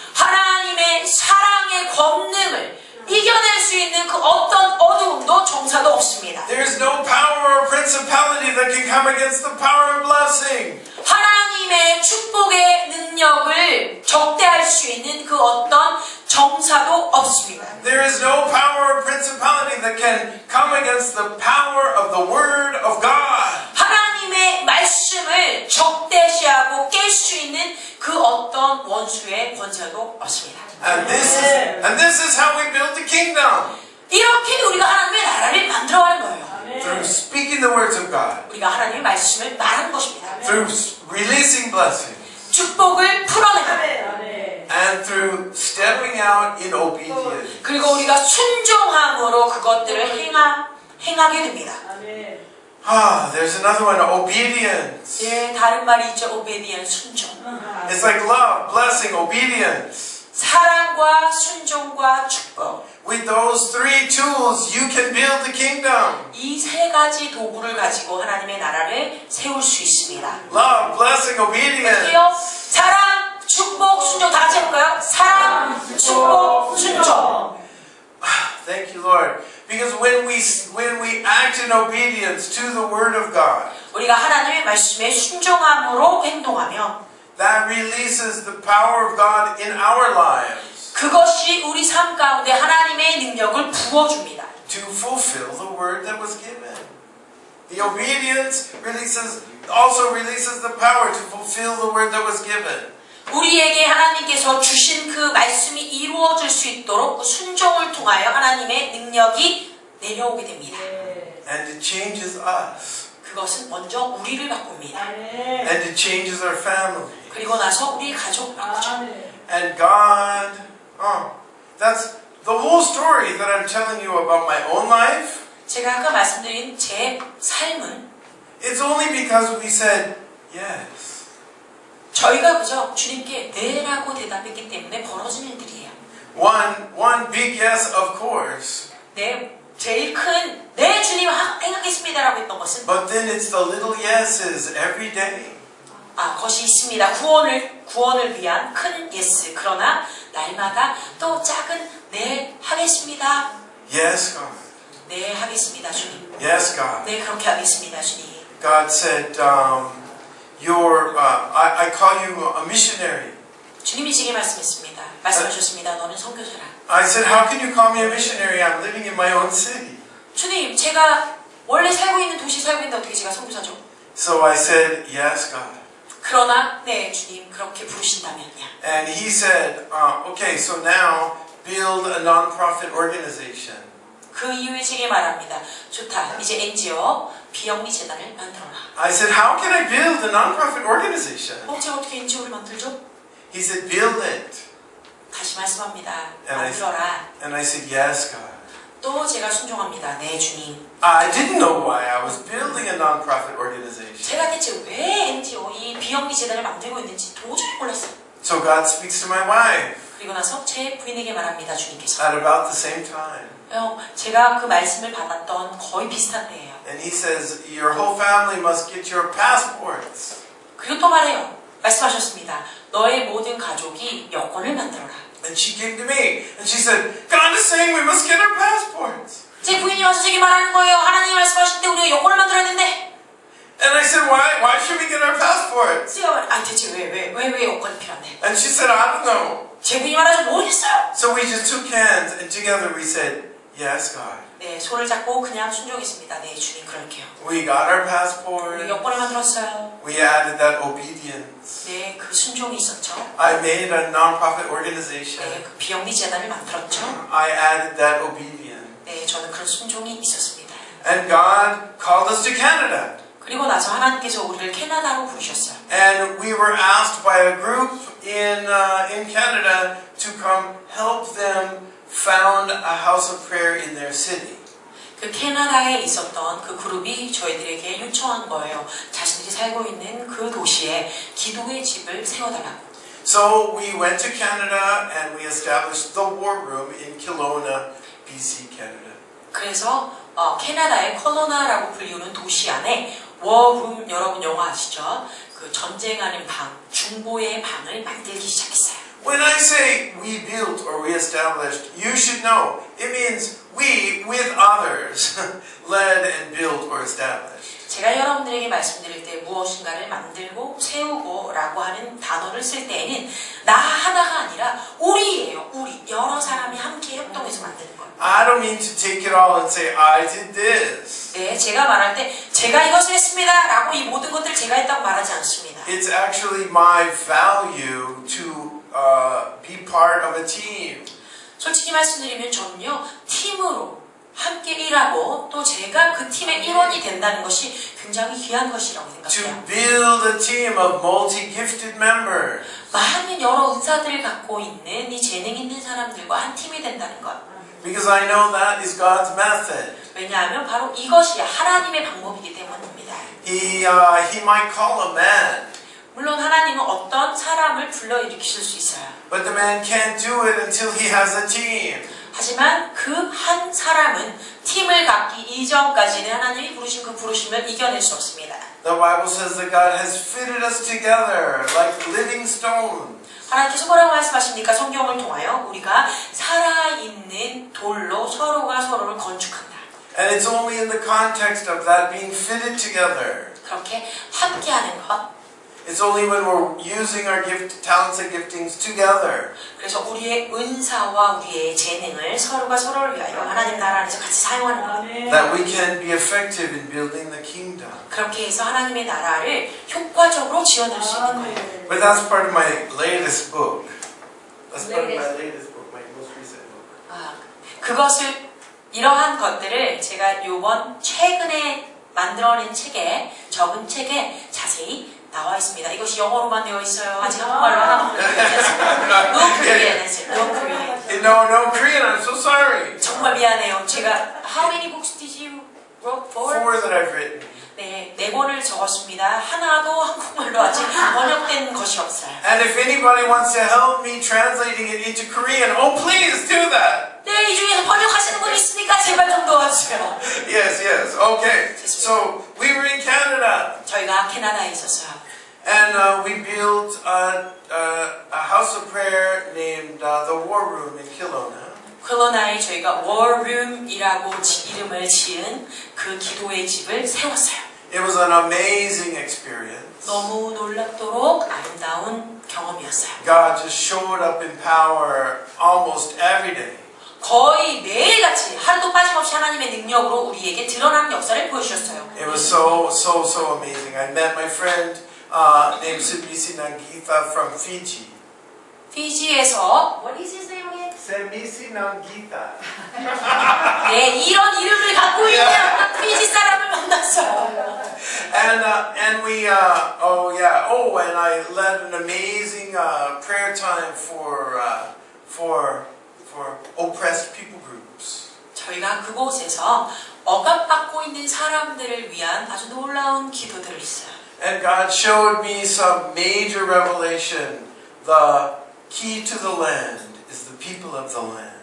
하나님의 사랑의 권능을 이겨낼 수 있는 그 어떤 어두움도 정사도 없습니다. There's no power or principality that can come against the power of blessing. 하나님의 축복의 능력을 적대할 수 있는 그 어떤 정사도 없습니다. There is no power or principality that can come against the power of the Word of God. 하나님의 말씀을 적대시하고 깰 수 있는 그 어떤 원수의 권세도 없습니다. And this is and this is how we build the kingdom. 이렇게 우리가 하나님의 나라를 만들어가는 거예요. Through speaking the words of God. 우리가 하나님의 말씀을 말하는 것입니다. Through releasing blessings. 축복을 풀어내고 And through stepping out in obedience. 그리고 우리가 순종함으로 그것들을 행하, 행하게 됩니다. Ah, there's another one, obedience. 예, 다른 말이 있죠. obedience, 순종. It's like love, blessing, obedience. 사랑과 순종과 축복. With those three tools, you can build the kingdom. 이 세 가지 도구를 가지고 하나님의 나라를 세울 수 있습니다. Love, blessing, obedience. 어떻게요? 사랑, 축복, 순종 다 같이 해볼까요? 사랑, 축복, 순종. Thank you, Lord. Because when we when we act in obedience to the Word of God, 우리가 하나님의 말씀에 순종함으로 행동하면 that releases the power of God in our lives 그것이 우리 삶 가운데 하나님의 능력을 부어줍니다. to fulfill the word that was given. The obedience releases also releases the power to fulfill the word that was given. 우리에게 하나님께서 주신 그 말씀이 이루어질 수 있도록 순종을 통하여 하나님의 능력이 내려오게 됩니다. And it changes us. 그것은 먼저 우리를 바꿉니다. And it changes our family. 그리고 나서 우리 가족을 바꾸죠. And God, oh, that's the whole story that I'm telling you about my own life. 제가 아까 말씀드린 제 삶은 It's only because we said yes. 저희가 그저 주님께 네라고 대답했기 때문에 벌어진 일들이에요. One, one big yes, of course. 네, 제일 큰 네 주님 행하겠습니다라고 했던 것은 But then it's the little yeses every day. 아, 것이 있습니다. 구원을 구원을 위한 큰 예스. 그러나 날마다 또 작은 네 하겠습니다. Yes, God. 네 하겠습니다, 주님. Yes, God. 네 그렇게 하겠습니다, 주님. God said, um, "You're. Uh, I, I call you a missionary." 주님이 제게 말씀했습니다. 말씀하셨습니다. 너는 선교사라. I said, "How can you call me a missionary? I'm living in my own city." 주님, 제가 원래 살고 있는 도시 살고 있는데 어떻게 제가 선교사죠? So I said, "Yes, God." 그러나 네 주님 그렇게 부르신다면요. And He said, uh, "Okay, so now build a non-profit organization." 그 이후에 제게 말합니다. 좋다. 이제 엔지오 비영리 재단을 만들어라. I said, "How can I build a non-profit organization?" 어, 제가 어떻게 엔지오를 만들죠? He said, "Build it." 다시 말씀합니다. And I, 만들어라. and I said, "Yes, God." 또 제가 순종합니다. 네 주님. I didn't know why I was building a non-profit organization. 제가 대체 왜 엔지오 이 비영리 재단을 만들고 있는지 도저히 몰랐어요. So God speaks to my wife 그리고 나서 제 부인에게 말합니다. 주님께서. at about the same time. 어, 제가 그 말씀을 받았던 거의 비슷한 때예요. And He says, "Your whole family must get your passports." 그리고 또 말해요. 말씀하셨습니다. 너의 모든 가족이 여권을 만들어라. And she came to me and she said, "God is saying we must get our passports." 제 부인이 와서 제게 말하는 거예요. 하나님이 말씀하실 때 우리가 여권을 만들어야 된대. And I said, "Why? Why should we get our passports?" 제가 말, 아 대체 왜 왜 왜 왜 여권이 필요한데? And she said, "I don't know." 제 부인이 말하죠. 모르겠어요. So we just took hands and together we said, "Yes, God." 네, 손을 잡고 그냥 순종했습니다. 네, 주님 그럴게요. We got our 우리 passport. 여권을 만들었어요. We added that obedience. 네, 그 순종이 있었죠. I made a non-profit organization. 네, 그 비영리 재단을 만들었죠. I added that obedience. 네, 저는 그런 순종이 있었습니다. And God called us to Canada. 그리고 나서 하나님께서 우리를 캐나다로 부르셨어요. And we were asked by a group in uh, in Canada to come help them found a house of prayer in their city. 그 캐나다에 있었던 그 그룹이 저희들에게 요청한 거예요. 자신들이 살고 있는 그 도시에 기도의 집을 세워달라고. So we went to Canada and we established the war room in Kelowna, B C, Canada. 그래서 어, 캐나다의 컬로나라고 불리우는 도시 안에 워룸, 여러분 영화 아시죠? 그 전쟁하는 방, 중보의 방을 만들기 시작했어요. When I say we built or we established, you should know it means we with others led and built or established. 제가 여러분들에게 말씀드릴 때 무엇인가를 만들고 세우고 라고 하는 단어를 쓸 때에는 나 하나가 아니라 우리예요. 우리. 여러 사람이 함께 협동해서 만드는 거예요. I don't mean to take it all and say I did this. 네, 제가 말할 때 제가 이것을 했습니다 라고 이 모든 것들을 제가 했다고 말하지 않습니다. It's actually my value to uh, be part of a team. 솔직히 말씀드리면 저는요 팀으로 함께 일하고 또 제가 그 팀의 일원이 된다는 것이 굉장히 귀한 것이라고 To 생각해요. build a team of multi-gifted members. 많은 여러 은사들을 갖고 있는 이 재능 있는 사람들과 한 팀이 된다는 것. Because I know that is God's method. 왜냐하면 바로 이것이 하나님의 방법이기 때문입니다. He, uh, he might call a man, 물론 하나님은 어떤 사람을 불러일으키실 수 있어요. but the man can't do it until he has a team. 하지만 그 한 사람은 팀을 갖기 이전까지는 하나님이 부르신 그 부르심을 이겨낼 수 없습니다. The Bible says that God has fitted us together like living stones. 하나님께서 뭐라고 말씀하십니까? 성경을 통하여 우리가 살아있는 돌로 서로가 서로를 건축한다. And it's only in the context of that being fitted together. 그렇게 함께하는 것. It's only when we're using our gift, talents and giftings together. 그래서 우리의 은사와 우리의 재능을 서로가 서로를 위하여 하나님 나라 안에서 같이 사용하는 것. That we can be effective in building the kingdom. 그렇게 해서 하나님의 나라를 효과적으로 지어낼 수 있는 거예요. But that's part of my latest book. That's part of my latest book, my most recent book. 아, 그것을 이러한 것들을 제가 요번 최근에 만들어낸 책에 적은 책에 자세히 나와 있습니다. 이것이 영어로만 되어 있어요. 아직 한국말로 하나도 되지 않습니다. No Korean, no Korean. No, no Korean. I'm so sorry. 정말 미안해요. 제가 How many books did you wrote for? Four that I've written. 네, 네 권을 적었습니다. 하나도 한국말로 아직 번역된 것이 없어요. And if anybody wants to help me translating it into Korean, oh please do that. 네, 이 중에서 번역하시는 분 있으니까 제발 좀 도와주세요. Yes, yes. Okay. So we were in Canada. 저희가 캐나다에 있었어요. And uh, we built a, a, a house of prayer named uh, the War Room in Kelowna. 켈로나에 저희가 워룸이라고 이름을 지은 그 기도의 집을 세웠어요. It was an amazing experience. 너무 놀랍도록 아름다운 경험이었어요. God just showed up in power almost every day. 거의 매일같이 하루도 빠짐없이 하나님의 능력으로 우리에게 드러나는 역사를 보여주셨어요. It was so, so, so amazing. I met my friend uh, named Subisi Nangitha from Fiji. 피지에서 What is his name again? Subisi Nangitha. 네, 이런 이름을 갖고 있는 피지 사람을 만났어요. And uh, and we uh, oh yeah oh and I led an amazing uh, prayer time for uh, for for oppressed people groups. 저희가 그곳에서 억압받고 있는 사람들을 위한 아주 놀라운 기도들을 했어요. And God showed me some major revelation. The key to the land is the people of the land.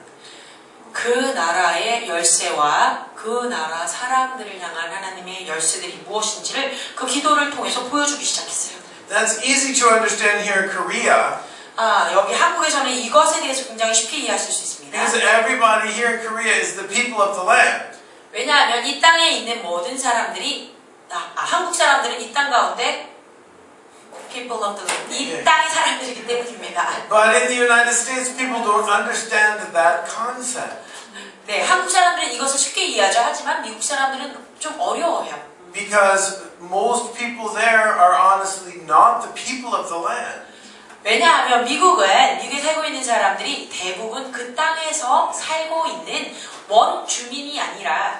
그 나라의 열쇠와 그 나라 사람들을 향한 하나님의 열쇠들이 무엇인지를 그 기도를 통해서 보여주기 시작했어요. That's easy to understand here in Korea. 아, 여기 한국에서는 이것에 대해서 굉장히 쉽게 이해하실 수 있습니다. Because everybody here in Korea is the people of the land. 왜냐하면 이 땅에 있는 모든 사람들이 아, 아, 한국 사람들은 이 땅 가운데 people of the land, 이 Yeah. 땅의 사람들이기 때문입니다. But in the United States, people don't understand that concept. 네, 한국 사람들은 이것을 쉽게 이해하죠. 하지만 미국 사람들은 좀 어려워요. Because most people there are honestly not the people of the land. 왜냐하면 미국은 미국에 살고 있는 사람들이 대부분 그 땅에서 살고 있는 원주민이 아니라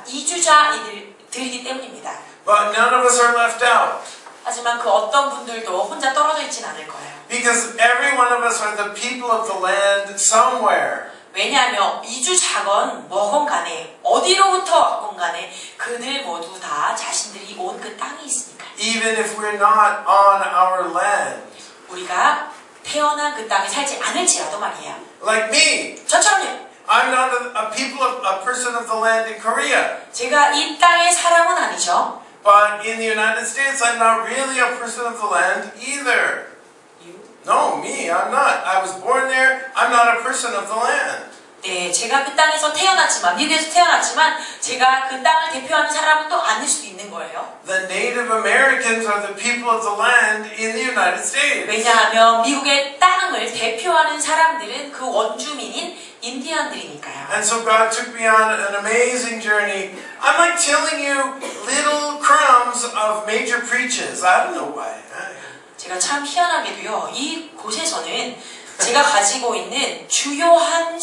이주자들이기 때문입니다. But none of us are left out. 하지만 그 어떤 분들도 혼자 떨어져 있진 않을 거예요. Because every one of us are the people of the land somewhere. 왜냐하면 이주자건 뭐건 간에 어디로부터 왔건 간에 그들 모두 다 자신들이 온 그 땅이 있으니까. Even if we're not on our land. 우리가 태어난 그 땅에 살지 않을지라도 말이에요. Like me. 저처럼요. I'm not a, a people of a person of the land in Korea. 제가 이 땅의 사람은 아니죠. But in the United States, I'm not really a person of the land either. You? No, me, I'm not. I was born there. I'm not a person of the land. 네, 제가 그 땅에서 태어났지만, 미국에서 태어났지만, 제가 그 땅을 대표하는 사람은 또 아닐 수도 있는 거예요. The Native Americans are the people of the land in the United States. 왜냐하면 미국의 땅을 대표하는 사람들은 그 원주민인 인디언들이니까요. And so God took me on an amazing journey. I'm like telling you little crumbs of major preachers. I don't know why. 제가 참 희한하게도요, 이 곳에서는 제가 가지고 있는 주요한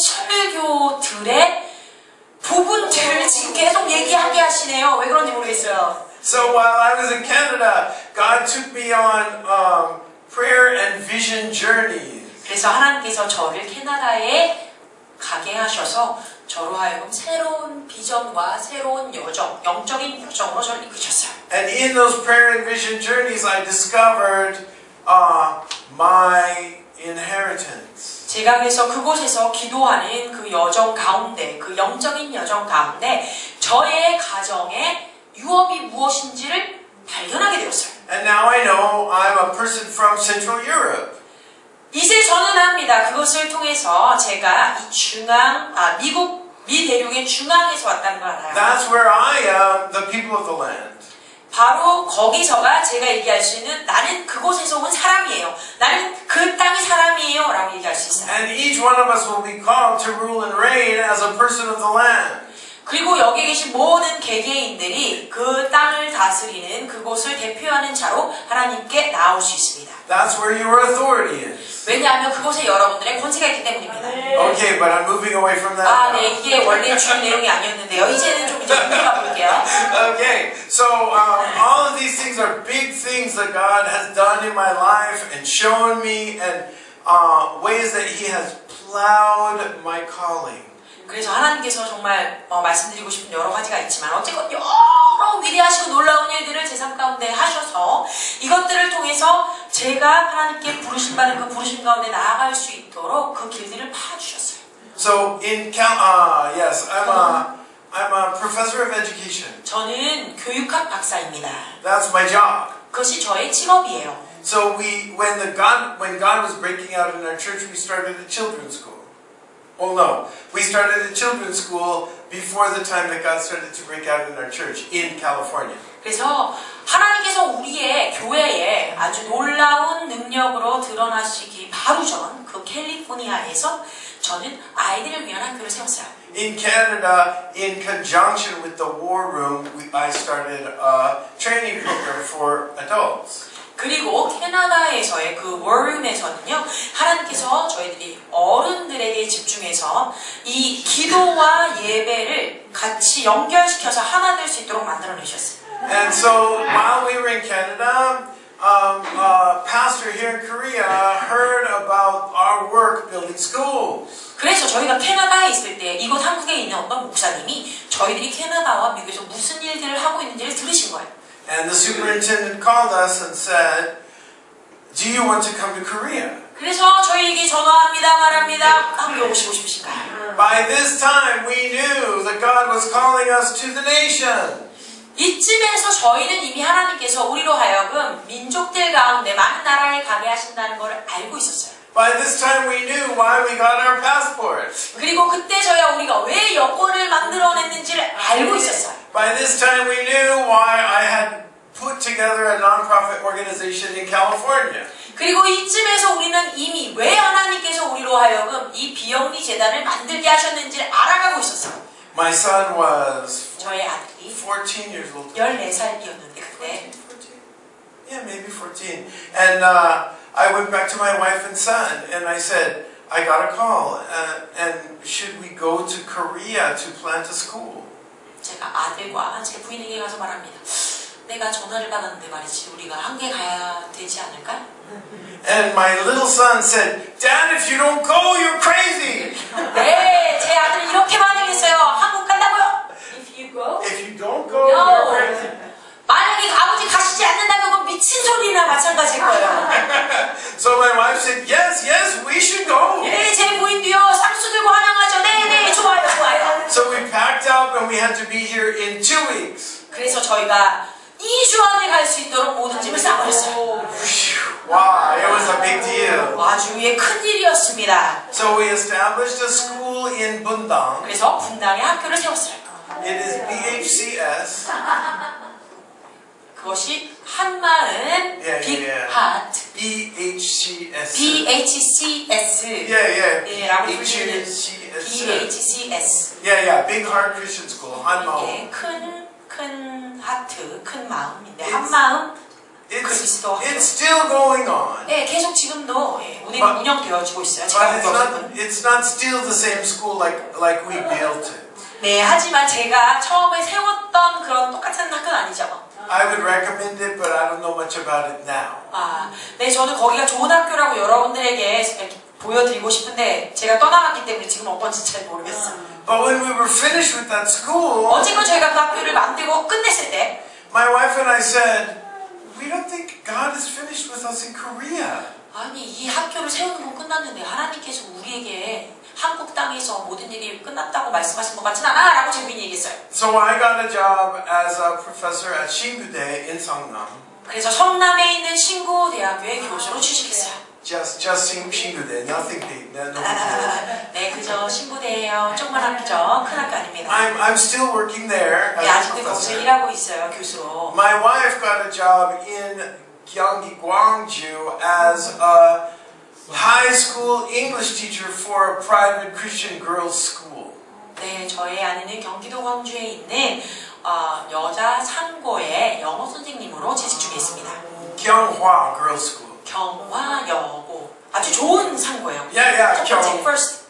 설교들의 부분들을 지금 계속 얘기하게 하시네요. 왜 그런지 모르겠어요. So while I was in Canada, God took me on um, prayer and vision journeys. 그래서 하나님께서 저를 캐나다에 가게 하셔서 저로 하여금 새로운 비전과 새로운 여정, 영적인 여정으로 저를 이끄셨어요. And in those prayer and vision journeys, I discovered uh, my inheritance. 제가 그래서 그곳에서 기도하는 그 여정 가운데, 그 영적인 여정 가운데 저의 가정의 유업이 무엇인지를 발견하게 되었어요. And now I know I'm a person from Central Europe. 이제 저는 압니다. 그것을 통해서 제가 이 중앙, 아, 미국, 미 대륙의 중앙에서 왔다는 걸 알아요. That's where I am the people of the land. 바로 거기서가 제가 얘기할 수 있는 나는 그곳에서 온 사람이에요. 나는 그 땅의 사람이에요. 라고 얘기할 수 있어요. And each one of us will be called to rule and reign as a person of the land. 그리고 여기 계신 모든 개개인들이 그 땅을 다스리는 그곳을 대표하는 자로 하나님께 나올 수 있습니다. That's where your authority is. 왜냐하면 그곳에 여러분들의 권세가 있기 때문입니다. Okay, but I'm moving away from that. 아, now. 네, 이게 원래 주요 내용이 아니었는데요. 이제는 좀 이제 넘어가 볼게요. Okay, so um, all of these things are big things that God has done in my life and shown me, and uh, ways that He has plowed my calling. 그래서 하나님께서 정말 어, 말씀드리고 싶은 여러 가지가 있지만 어쨌건 여러 위대하시고 놀라운 일들을 제 삶 가운데 하셔서 이것들을 통해서 제가 하나님께 부르심 받은 그 부르심 가운데 나아갈 수 있도록 그 길들을 파주셨어요. So in Cal, uh, yes, I'm a I'm a professor of education. 저는 교육학 박사입니다. That's my job. 그것이 저의 직업이에요. So we, when the God, when God was breaking out in our church, we started a children's school. Well, no, we started a children's school before the time that God started to break out in our church in California. 그래서 하나님께서 우리의 교회에 아주 놀라운 능력으로 드러나시기 바로 전 그 캘리포니아에서 저는 아이들을 위한 학교를 세웠어요. In Canada, in conjunction with the War Room, we, I started a training program for adults. 그리고 캐나다에서의 그 워룸에서는요, 하나님께서 저희들이 어른들에게 집중해서 이 기도와 예배를 같이 연결시켜서 하나 될 수 있도록 만들어내셨어요. And so while we were in Canada, um, a pastor here in Korea heard about our work building schools. 그래서 저희가 캐나다에 있을 때 이곳 한국에 있는 어떤 목사님이 저희들이 캐나다와 미국에서 무슨 일들을 하고 있는지를 들으신 거예요. And the superintendent called us and said, "Do you want to come to Korea?" 그래서 저희에게 전화합니다, 말합니다. 한국에 오시고 싶으신가요? By this time, we knew that God was calling us to the nation. 이쯤에서 저희는 이미 하나님께서 우리로 하여금 민족들 가운데 많은 나라에 가게 하신다는 걸 알고 있었어요. By this time, we knew why we got our passports. 그리고 그때서야 우리가 왜 여권을 만들어냈는지를 알고 있었어요. By this time, we knew why I had put together a non-profit organization in California. 그리고 이쯤에서 우리는 이미 왜 하나님께서 우리로 하여금 이 비영리 재단을 만들게 하셨는지를 알아가고 있었어요. My son was 저의 아들이 fourteen years old. 열네 살이었는데 그때 fourteen? Yeah, maybe fourteen. And uh, I went back to my wife and son, and I said, I got a call, uh, and should we go to Korea to plant a school? 제가 아들과 제 부인에게 가서 말합니다. 내가 전화를 받았는데 말이지 우리가 한국에 가야 되지 않을까? And my little son said, Dad, if you don't go, you're crazy. 네, 제 아들은 이렇게 반응했어요. 한국 간다고요? If you go? If you don't go, No. you're crazy. 만약에 아버지 가시지 않는다면 그건 미친 소리나 마찬가지일 거예요. So my wife said, yes, yes, we should go. 네, 제 부인도요. 쌍수 들고 환영하죠. 네, 네, 좋아요, 좋아요. So we packed up and we had to be here in two weeks. 그래서 저희가 이 주 안에 갈 수 있도록 모든 짐을 싸버렸어요. Wow, it was a big deal. 아주 큰 일이었습니다. So we established a school in Bundang. 그래서 분당에 학교를 세웠어요. It is B H C S. 그것이 한마음 Yeah, 빅 yeah, yeah. 하트 B H C S. B H C S Yeah, yeah. 네, 라고 B 부르는 H C S. B H C S Yeah, yeah. Big Heart Christian School. 한마음. 이게 큰, 큰 하트, 큰 마음인데 It's- 한마음 It's, 그리스도 학교. it's still going on. 네, 계속 지금도 예, 운행, But- 운영되어지고 있어요. But 제가 it's 거기 not, 없었군. it's not still the same school like, like we built it. 네, 하지만 제가 처음에 세웠던 그런 똑같은 학교는 아니죠. I would recommend it, but I don't know much about it now. 아, 네, 저는 거기가 좋은 학교라고 여러분들에게 이렇게 보여드리고 싶은데 제가 떠나갔기 때문에 지금 어떤지 잘 모르겠어요. But when we were finished with that school, 어쨌건 저희가 그 학교를 만들고 끝냈을 때 my wife and I said, we don't think God is finished with us in Korea. 아니 이 학교를 세우는 건 끝났는데 하나님께서 우리에게 한국 땅에서 모든 일이 끝났다고 말씀하신 것 같진 않아 라고 제 부인이 얘기했어요. So I got a job as a professor at Shingudae in Seongnam. 그래서 성남에 있는 신구대학교의 교수로 취직했어요. Just, just Shingudae, nothing big, no, no big deal. 네, 그저 신구대예요. 조그만 학교죠. 큰 학교 아닙니다. I'm, I'm still working there 네, as a 아직도 거기서 professor. 일하고 있어요, 교수로. My wife got a job in Gyeonggi, Gwangju as a high school English teacher for a private Christian girls' school. 네, 저희 아내는 경기도 광주에 있는 어, 여자 상고의 영어 선생님으로 재직 중에 있습니다. Gyeonghwa Girls' School. 경화 여고. 아, 아주 좋은 상고예요. Yeah, yeah. 첫 번째, 경, first.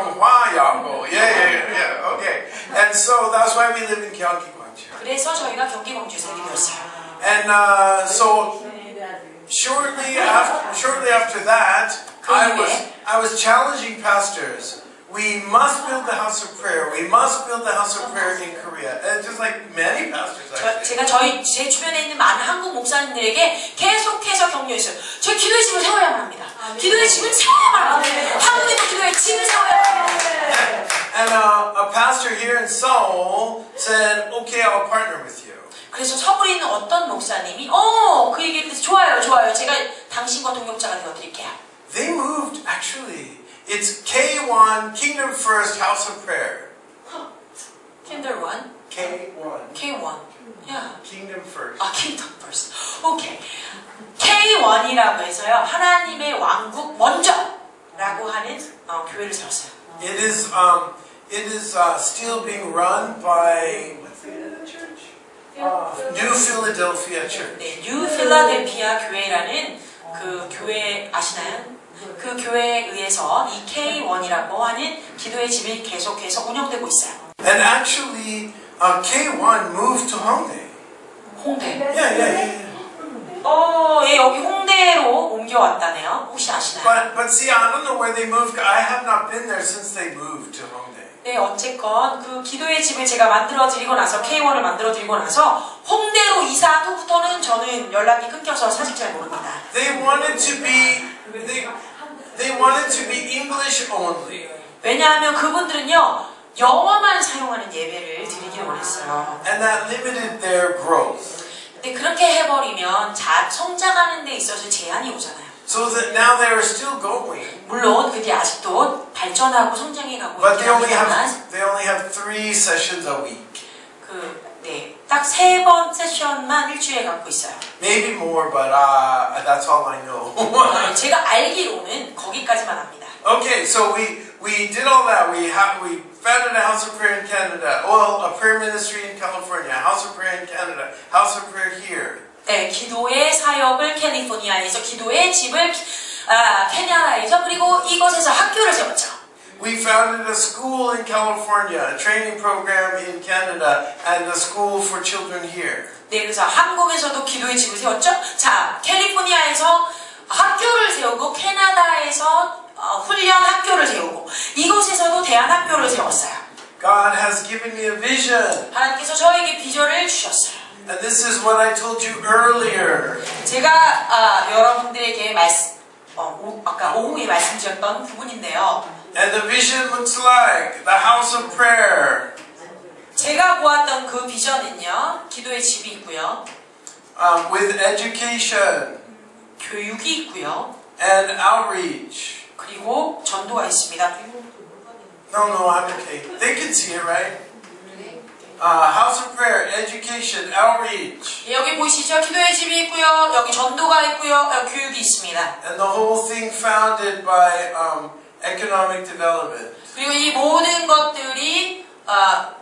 경화야고. Yeah, yeah, yeah, yeah. Okay. And so that's why we live in Gyeonggi, Gwangju. 그래서 저희가 경기 광주에 살게 되었어요. And uh, so shortly after, shortly after that, I was I was challenging pastors. We must build the house of prayer. We must build the house of prayer in Korea. And just like many pastors, 저, actually. 제가 저희 제 주변에 있는 많은 한국 목사님들에게 계속해서 격려했어요. 저희 기도의 집을 세워야만 합니다. 기도의 집을 세워야만 합니다. 한국에도 기도의 집을 세워야만 합니다. And uh, a pastor here in Seoul said, "Okay, I'll partner with you." 그래서 서울에 있는 어떤 목사님이 어, 그 얘기를 해서 좋아요, 좋아요. 제가 당신과 동역자가 되어드릴게요. They moved actually. It's K one Kingdom First House of Prayer. Kingdom one, K one K one, yeah. Kingdom First. 아, Kingdom First. 오케이. K 원이라고 해서요. 하나님의 왕국 먼저라고 하는 어, 교회를 세웠어요. It is um, it is uh, still being run by what's the name of the church? Uh, New Philadelphia Church. 네, 뉴 필라델피아 교회라는 그 교회 아시나요? 그 교회에 의해서 이 K 원이라고 하는 기도의 집이 계속해서 운영되고 있어요. And actually, uh, K one moved to Hongdae. 홍대. Yeah, yeah, yeah. 어, 예, 여기 홍대로 옮겨왔다네요. 혹시 아시나요? But but see, I don't know where they moved. I have not been there since they moved to Hongdae. 네, 어쨌건 그 기도의 집을 제가 만들어드리고 나서 K 원을 만들어드리고 나서 홍대로 이사한 후부터는 저는 연락이 끊겨서 사실 잘 모릅니다. They wanted to be they, they wanted to be English only. 왜냐하면 그분들은요 영어만 사용하는 예배를 드리길 원했어요. And that limited their growth. 근데 그렇게 해버리면 자 성장하는 데 있어서 제한이 오잖아요. So that now they are still going. 물론 그게 아직도 발전하고 성장해 가고 But 있긴 they only 합니다만 have they only have three sessions a week. 그 네, 딱 세 번 세션만 일주일에 갖고 있어요. Maybe more, but uh, that's all I know. 제가 알기로는 거기까지만 합니다. Okay, so we we did all that. We have we founded a house of prayer in Canada. Well, a prayer ministry in California. A house of prayer in Canada. House of prayer here. 네, 기도의 사역을 캘리포니아에서 기도의 집을 아, 케냐에서 그리고 이곳에서 학교를 세웠죠. We founded a school in California, a training program in Canada, and a school for children here. 네, 그래서 한국에서도 기도의 집을 세웠죠. 자, 캘리포니아에서 학교를 세우고 캐나다에서 어, 훈련 학교를 세우고 이곳에서도 대안학교를 세웠어요. God has given me a vision. 하나님께서 저에게 비전을 주셨어요. And this is what I told you earlier. 제가 아, 여러분들에게 말씀, 어, 오, 아까 오후에 말씀드렸던 부분인데요. And the vision looks like the house of prayer. 제가 보았던 그 비전은요, 기도의 집이 있고요, Um, with education 교육이 있고요, and outreach. 그리고 전도가 있습니다. No, no, I'm okay. They can see it, right? Uh, house of prayer, education, outreach. 예, 여기 보이시죠? 기도의 집이 있고요, 여기 전도가 있고요, 여기 교육이 있습니다. And the whole thing founded by um, economic development. 그리고 이 모든 것들이 어,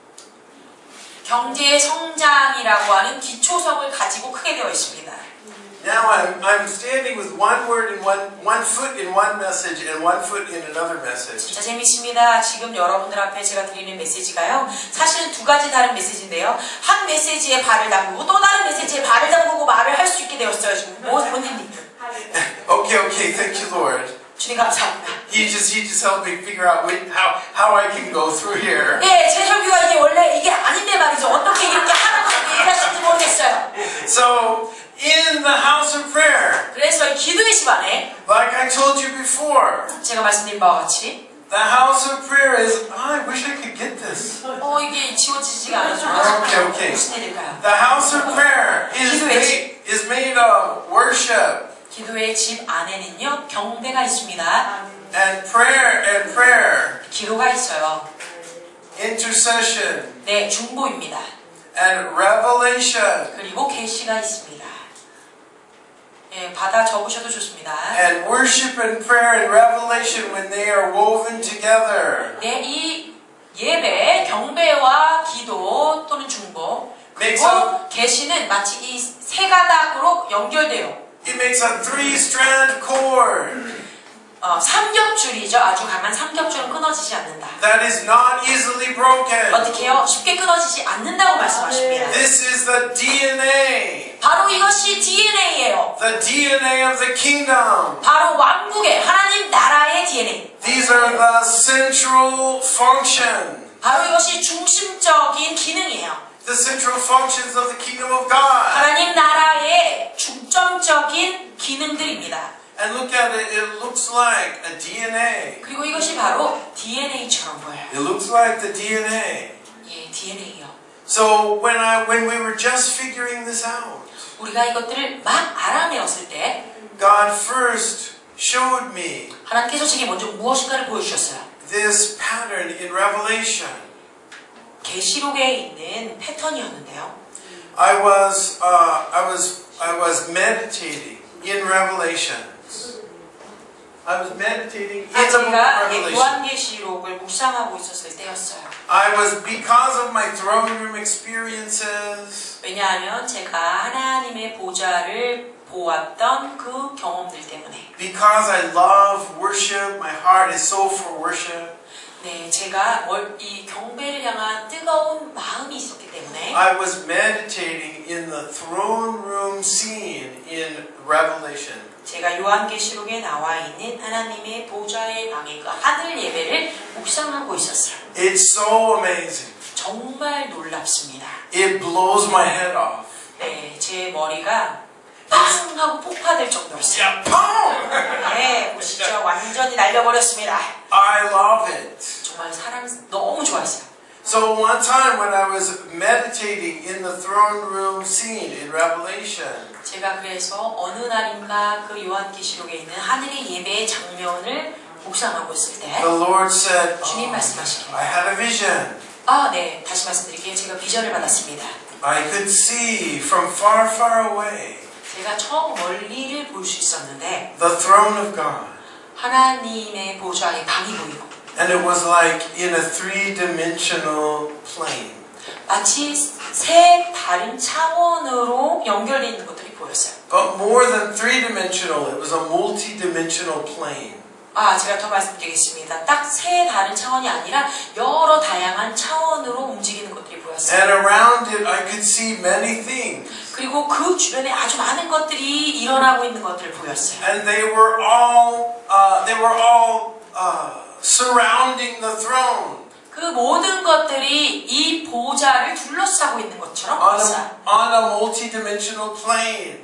경제 성장이라고 하는 기초석을 가지고 크게 되어 있습니다. Now I'm, I'm standing with one word and one, one foot in one message and one foot in another message. 진짜 재밌습니다. 지금 여러분들 앞에 제가 드리는 메시지가요, 사실은 두 가지 다른 메시지인데요. 한 메시지에 발을 담그고 또 다른 메시지에 발을 담그고 말을 할 수 있게 되었어요. 지금 뭐, 뭔 일입니까? Okay, okay, thank you, Lord. 주님 감사합니다. He just, he just helped me figure out what, how, how I can go through here. 예, 제 설교가 이게 원래 이게 아닌데 말이죠. 어떻게 이렇게 하나씩 얘기하실지 모르겠어요. So, in the house of prayer, 그래서 이 기도의 집 안에 like I told you before, 제가 말씀드린 바와 같이 the house of prayer is, oh, I wish I could get this. 어 이게 지워지지가 않아서 Okay, okay. 무슨 일일까요? The house of prayer is made, is made of worship 기도의 집 안에는요 경배가 있습니다. and prayer and prayer, 기도가 있어요. intercession 네, 중보입니다. and revelation 그리고 계시가 있습니다. 예, 받아 적으셔도 좋습니다. and worship and prayer and revelation when they are woven together. 네, 이 예배, 경배와 기도 또는 중보 Makes 그리고 계시는 마치 이 세 가닥으로 연결돼요. It makes a three-strand cord. 어, 삼겹줄이죠. 아주 강한 삼겹줄은 끊어지지 않는다. That is not easily broken. 어떻게 해요? 쉽게 끊어지지 않는다고 말씀하십니다. This is the D N A. 바로 이것이 디엔에이예요. The D N A of the kingdom. 바로 왕국의 하나님 나라의 디엔에이. These are the central function. 바로 이것이 중심적인 기능이에요. The central functions of the kingdom of God. 하나님 나라의 중점적인 기능들입니다. And look at it, it looks like a D N A. 그리고 이것이 바로 디엔에이처럼 보여요. It looks like the D N A. 예, 디엔에이요. So when I when we were just figuring this out, 우리가 이것들을 막 알아내었을 때 God first showed me 하나님께서 제게 먼저 무엇인가를 보여주셨어요. this pattern in Revelation. 계시록에 있는 패턴이었는데요. I was uh, I was I was meditating in Revelation. I was meditating in 아, the book of 제가 Revelation. 요한계시록을 묵상하고 있었을 때였어요. I was because of my throne room experiences. 왜냐하면 제가 하나님의 보좌를 보았던 그 경험들 때문에. Because I love worship, my heart is so for worship. 네, 제가 이 경배를 향한 뜨거운 마음이 있었기 때문에. I was meditating in the throne room scene in Revelation. 제가 요한계시록에 나와 있는 하나님의 보좌의 방의 그 하늘 예배를 묵상하고 있었어요. It's so amazing. 정말 놀랍습니다. It blows my head off. 네, 제 머리가 빵 하고 폭파될 정도였어요. Yeah, boom! 네, 보시죠. 완전히 날려버렸습니다. I love it. 정말 사랑 너무 좋아했어요. So one time when I was meditating in the throne room scene in Revelation, 제가 그래서 어느 날인가 그 요한계시록에 있는 하늘의 예배의 장면을 묵상하고 있을 때 the Lord said, 주님 oh, 말씀하시길. I had a vision. 아, 네. 다시 말씀드릴게요. 제가 비전을 받았습니다. I could see from far, far away 제가 처음 멀리를 볼 수 있었는데 the throne of God. 하나님의 보좌의 방이 보이고 And it was like in a three-dimensional plane. 마치 세 다른 차원으로 연결되어 있는 것들이 보였어요. But more than three-dimensional, it was a multi-dimensional plane. 아, 제가 더 말씀드리겠습니다. 딱 세 다른 차원이 아니라 여러 다양한 차원으로 움직이는 것들이 보였어요. And around it, I could see many things. 그리고 그 주변에 아주 많은 것들이 일어나고 있는 것들을 보였어요. And they were all, uh, they were all uh, surrounding the throne. 그 모든 것들이 이 보좌를 둘러싸고 있는 것처럼 On 보였어요. a, on a multi-dimensional plane.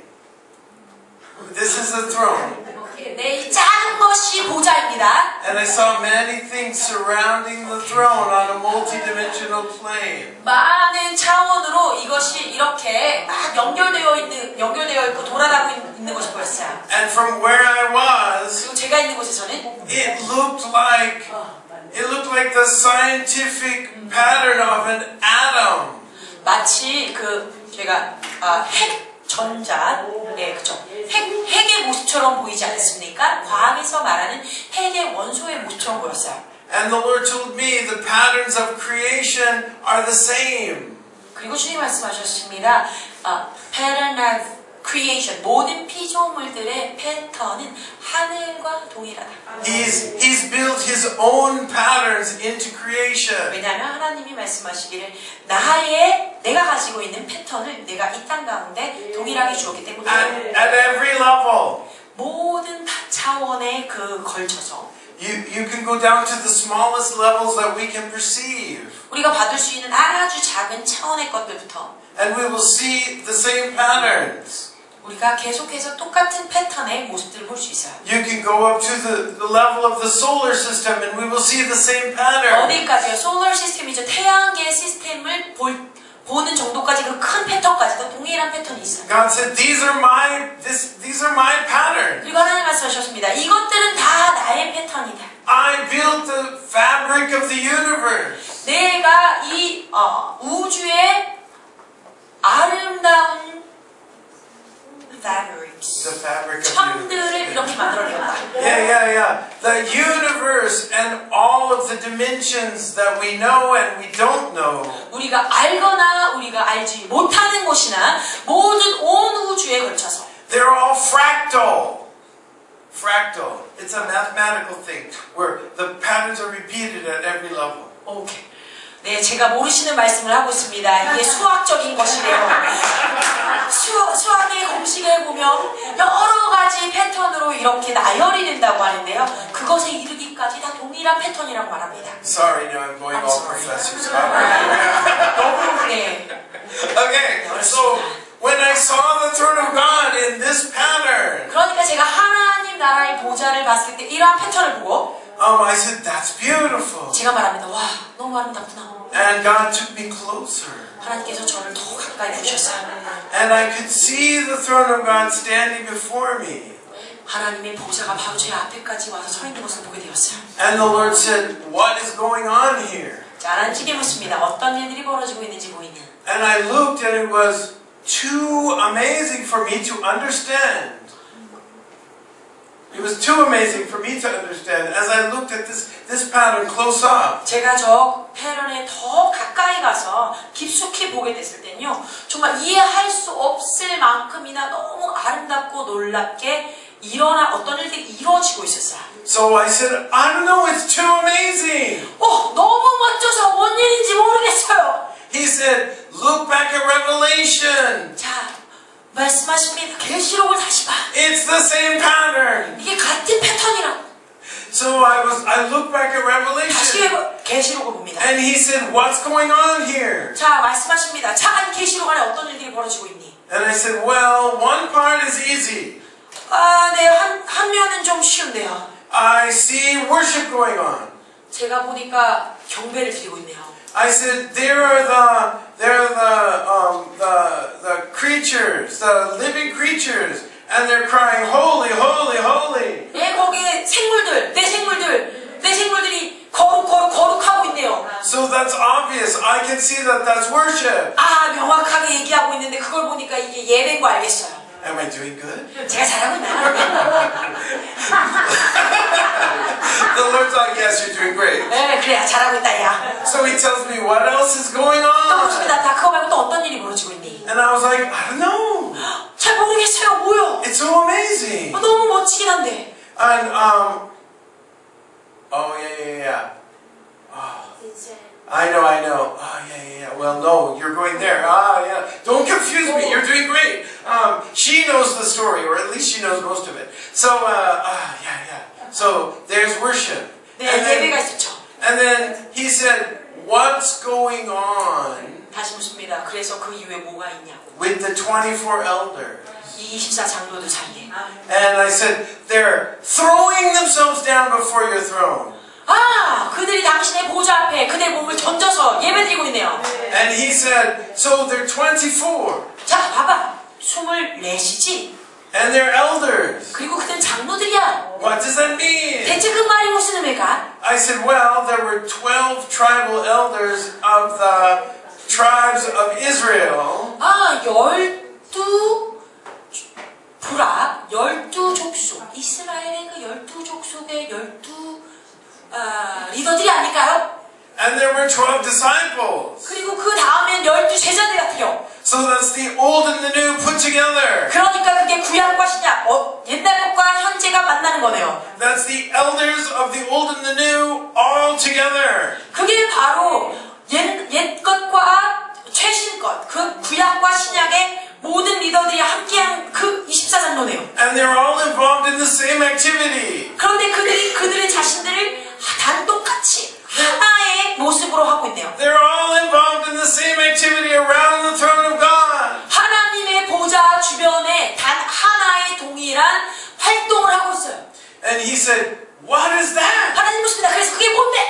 This is the throne. 네, 이 작은 것이 보좌입니다. And I saw many things surrounding the throne on a multi-dimensional plane. 많은 차원으로 이것이 이렇게 막 연결되어 있는 연결되어 있고 돌아가고 있는 것이 보였어요. And from where I was, 그리고 제가 있는 곳에서는 it looked like it looked like the scientific pattern of an atom. 마치 그 제가 아, 핵 전자, 네, 그죠. 핵, 핵의 모습처럼 보이지 않습니까? 과학에서 말하는 핵의 원소의 모습처럼 보였어요. And the Lord told me the patterns of creation are the same. 그리고 주님 말씀하셨습니다. 아, pattern of creation, 모든 피조물들의 패턴은 하늘과 동일하다. He's, he's built his own patterns into creation. 왜냐하면 하나님이 말씀하시기를 나의 내가 가지고 있는 패턴을 내가 이 땅 가운데 동일하게 주었기 때문에 At, at every level. 모든 차원에 그 걸쳐서 You, you can go down to the smallest levels that we can perceive. 우리가 받을 수 있는 아주 작은 차원의 것들부터 And we will see the same patterns. 우리가 계속해서 똑같은 패턴의 모습들을 볼 수 있어요. You can go up to the, the level of the solar system and we will see the same pattern. 어디까지요? 솔러 시스템이죠. 태양계 시스템을 볼, 보는 정도까지 그 큰 패턴까지도 동일한 패턴이 있어요. God said, "These are my this these are my patterns. 그리고 하나님 말씀하셨습니다. 이것들은 다 나의 패턴이다. I built the fabric of the universe." 내가 이 어, 우주의 아름다운 fabrics, The fabric of the 천들을 universe. 이렇게 만들어내었다. Yeah, yeah, yeah. The universe and all of the dimensions that we know and we don't know. 우리가 알거나 우리가 알지 못하는 곳이나 모든 온 우주에 걸쳐서 They're all fractal. fractal. It's a mathematical thing where the patterns are repeated at every level. 오케이. 네, 제가 모르시는 말씀을 하고 있습니다. 이게 수학적인 것이래요. 수, 수학의 공식에 보면 여러 가지 패턴으로 이렇게 나열이 된다고 하는데요. 그것에 이르기까지 다 동일한 패턴이라고 말합니다. Sorry, no, I'm going I'm all sorry. professor stuff. 너무 네. Okay, so when I saw the throne of God in this pattern, 그러니까 제가 하나님 나라의 보좌를 봤을 때 이러한 패턴을 보고 um, I said, that's beautiful. 제가 말합니다. 와, 너무 아름답구나. And God took me closer. 하나님께서 저를 더 가까이 부르셨어요. And I could see the throne of God standing before me. 하나님의 보좌가 바로 제 앞에까지 와서 서 있는 것을 보게 되었어요. And the Lord said, what is going on here? 자, 하나님께 묻습니다. 어떤 일들이 벌어지고 있는지 보이는. And I looked and it was too amazing for me to understand. It was too amazing for me to understand as I looked at this, this pattern close up. 제가 저 패런에 더 가까이 가서 깊숙이 보게 됐을 때는요. 정말 이해할 수 없을 만큼이나 너무 아름답고 놀랍게 일어나 어떤 일들이 이루어지고 있었어요. So I said, I don't know, it's too amazing. 어, 너무 멋져서 뭔 일인지 모르겠어요. He said, look back at Revelation. 자, 말씀하십니다. 계시록을 다시 봐. It's the same pattern. 이게 같은 패턴이라. So I was, I looked back at 다시 Revelation. 계시록을 봅니다. And he said, what's going on here? 자, 말씀하십니다. 자, 계시록 안에 어떤 일들이 벌어지고 있니? And I said, well, one part is easy. 아, 네, 한, 한 면은 좀 쉬운데요. I see worship going on. 제가 보니까 경배를 드리고 있네요. I said, there are the, there are the, um, the, the creatures, the living creatures, and they're crying, holy, holy, holy. 예, 거기에 생물들, 내 생물들, 내 생물들이 거룩, 거룩, 거룩하고 있네요. So that's obvious. I can see that that's worship. 아, 명확하게 얘기하고 있는데 그걸 보니까 이게 예배인 거 알겠어요. Am I doing good? 제가 잘하고 있나요? The Lord's like, yes, you're doing great. 네, 그래, 잘하고 있다, 야. So he tells me, what else is going 또 on? 묻습니다. 다 그거 말고 또 어떤 일이 벌어지고 있니? And I was like, I don't know. 잘 모르겠어요. 뭐요? It's so amazing. 어, 너무 멋지긴 한데. And, um, oh, yeah, yeah, yeah. Oh. I know, I know. Oh, yeah, yeah, yeah. Well, no, you're going there. Ah, yeah. Don't confuse me. You're doing great. Um, she knows the story, or at least she knows most of it. So, uh, ah, yeah, yeah. So, there's worship. 네, And then, 예배가 있었죠. and then he said, what's going on 다시 묻습니다. 그래서 그 이후에 뭐가 있냐고. with the twenty-four elders? 이 이십사 장로들 사이에. And I said, they're throwing themselves down before your throne. 아, 그들이 당신의 보좌 앞에 그들의 몸을 던져서 예배드리고 있네요. And he said, so they're twenty-four. 자, 봐봐. 스물넷이지. And they're elders. 그리고 그들은 장로들이야. What does that mean? 대체 그 말이 무슨 의미일까? I said, well, there were twelve tribal elders of the tribes of Israel. 아, 열두 부락, 열두 족속. 이스라엘의 그 열두 족속의 열두 아, 리더들이 아닐까요? And there were twelve disciples. 그리고 그 다음엔 열두 제자들 같아요. So that's the old and the new put together. 그러니까 그게 구약과 신약, 어, 옛날 것과 현재가 만나는 거네요. That's the elders of the old and the new all together. 그게 바로 옛, 옛 것과 최신 것, 그 구약과 신약의 모든 리더들이 함께한 그 이십사 장로네요. And they're all involved in the same activity. 그런데 그들이 그들의 자신들을 단 똑같이 하나의 모습으로 하고 있네요. They're all involved in the same activity around the throne of God. 하나님의 보좌 주변에 단 하나의 동일한 활동을 하고 있어요. And he said, what is that? 하나님 묻습니다. 그래서 그게 뭔데?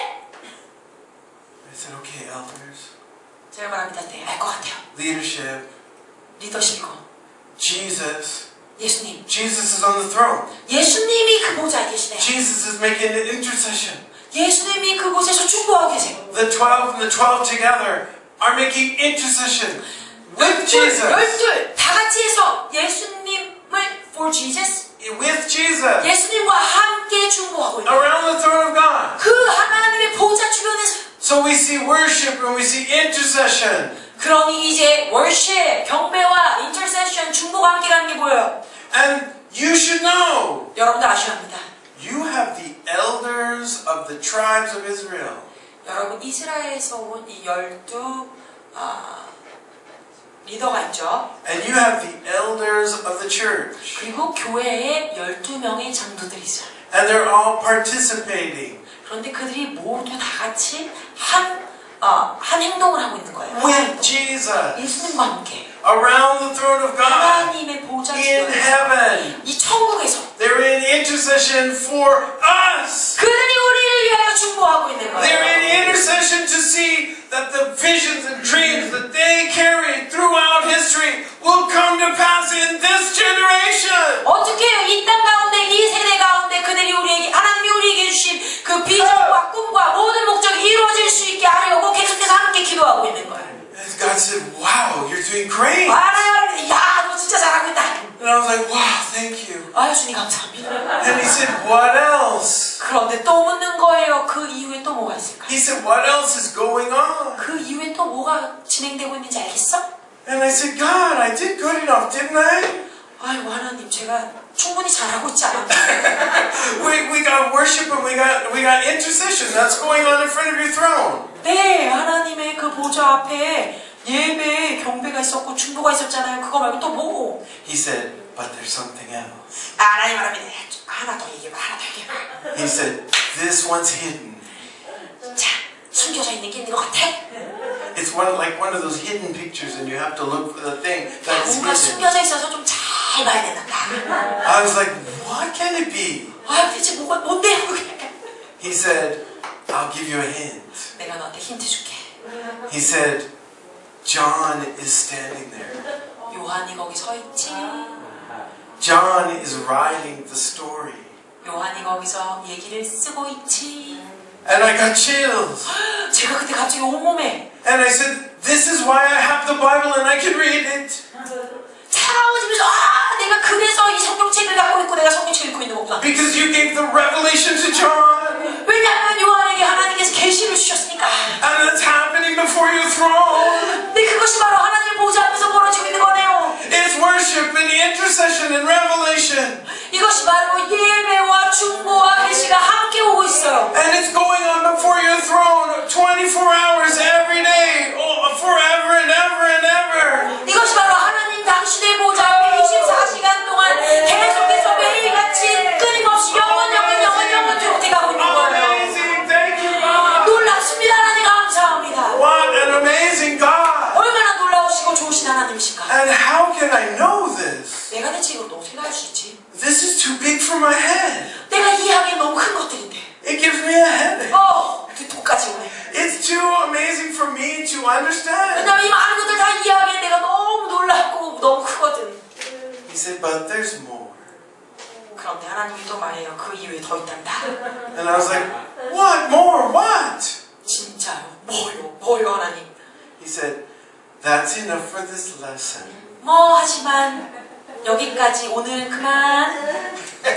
I said, okay, elders, 제가 말합니다. 네, 알 것 같아요. leadership, 리더십이고 Jesus. 예수님. Jesus is on the throne. 예수님이 그 보좌에 계시네요. Jesus is making an intercession. 예수님이 그곳에서 충고하고 계세요. The twelve and the twelve together are making intercession with Jesus. 열둘 다 같이 해서 예수님을 for Jesus, With Jesus. 예수님과 함께 충고하고 있는 Around the throne of God. 그 하나님의 보좌 주변에서. So we see worship and we see intercession. 그러니 이제 worship, 경배와 intercession, 중보가 함께 가는 게 보여요. And You should know. 여러분들 아셔야 합니다. You have the elders of the tribes of Israel. 여러분 이스라엘에서 온 이 열두 아, 리더가 있죠. And you have the elders of the church. 그리고 교회에 열두 명의 장로들이 있어요. And they're all participating. 그런데 그들이 모두 다 같이 한, 어, 한 행동을 하고 있는 거예요. With Jesus. 예수님과 함께. Around the throne of God. 하나님의 보좌 In 뒤에서 heaven. 이 천국에서 They're in intercession for us. 그들이 우리를 위하여 중보하고 있는 거예요. They're in intercession to see that the visions and dreams that they carried throughout history will come to pass in this generation. 어떻게 해요? 이 땅 가운데, 이 세대 가운데 그들이 우리에게, 하나님이 우리에게 주신 그 비전과 꿈과 모든 목적이 이루어질 수 있게 하려고 계속해서 함께 기도하고 있는 거예요. And God said, wow, you're doing great. 알아요. 야, 너 진짜 잘하고 있다. And I was like, wow, thank you. 아유, 주님 감사합니다. And he said, what else? 그런데 또 묻는 거예요. 그 이후에 또 뭐가 있을까? He said, what else is going on? 그 이후에 또 뭐가 진행되고 있는지 알겠어? And I said, God, I did good enough, didn't I? 아이고 하나님, 제가 충분히 잘하고 있지 않았나? we, we got worship and we got, we got intercession. That's going on in front of your throne. 네, 하나님의 그 보좌 앞에 예배, 경배가 있었고 중보가 있었잖아요. 그거 말고 또 뭐? He said, but there's something else. 아, 하나님 말합니다. 하나 더 얘기해봐, 하나 더 얘기해봐. He said, this one's hidden. 자, 숨겨져 있는 게 있는 것 같아? It's one like one of those hidden pictures, and you have to look for the thing that's 뭔가 hidden. 숨겨져 있어서 좀 잘 봐야 된다. I was like, what can it be? 아, 대체 뭐가 뭔데? 그게? He said, I'll give you a hint. 내가 너한테 힌트 줄게. He said, John is standing there. 요한이 거기 서 있지. John is writing the story. 요한이 거기서 얘기를 쓰고 있지. And I got chills. 제가 그때 갑자기 온몸에 And I said, this is why I have the Bible and I can read it. 차가워지면서 아, 내가 그래서 이 성경책을 갖고 있고 내가 성경책을 읽고 있는 거구나. Because you gave the revelation to John. 왜냐하면 요한에게 하나님께서 계시를 주셨으니까. And it's happening before your throne. 네, 그것이 바로 하나님의 보좌 앞에서 벌어지고 있는 거네요. It's worship and intercession and revelation. 이것이 바로 예배와 중보와 계시가 함께 오고 있어요. And it's going on before your throne twenty-four hours every day, oh, forever and ever and ever. 이것이 바로 하나님 당신의 보좌 앞에 이십사 시간 동안 계속해서 매일같이 끊임없이 영원 영원 영원 영원토록 돼가고 있는 거예요. Amazing, thank you, God. 놀랍습니다. 하나님 감사합니다. What an amazing God. 얼마나 놀라우시고 좋으신 하나님이신가. And how can I know this? 내가 대체 이걸 어떻게 알 수 있지? This is too big for my head. 내가 이해하기엔 너무 큰 것들인데. It gives me a headache. 어, 그 독까지 오네. It's too amazing for me to understand. 왜냐면 이 많은 것들 다 이해하기엔 내가 너무 놀랍고 너무 크거든. He said, but there's more. 그런데 하나님이 또 말해요. 그 이후에 더 있단다. And I was like, what more? What? 진짜요? 뭐요? 뭐요 하나님? He said, that's enough for this lesson. 뭐 하지만 여기까지 오늘 그만.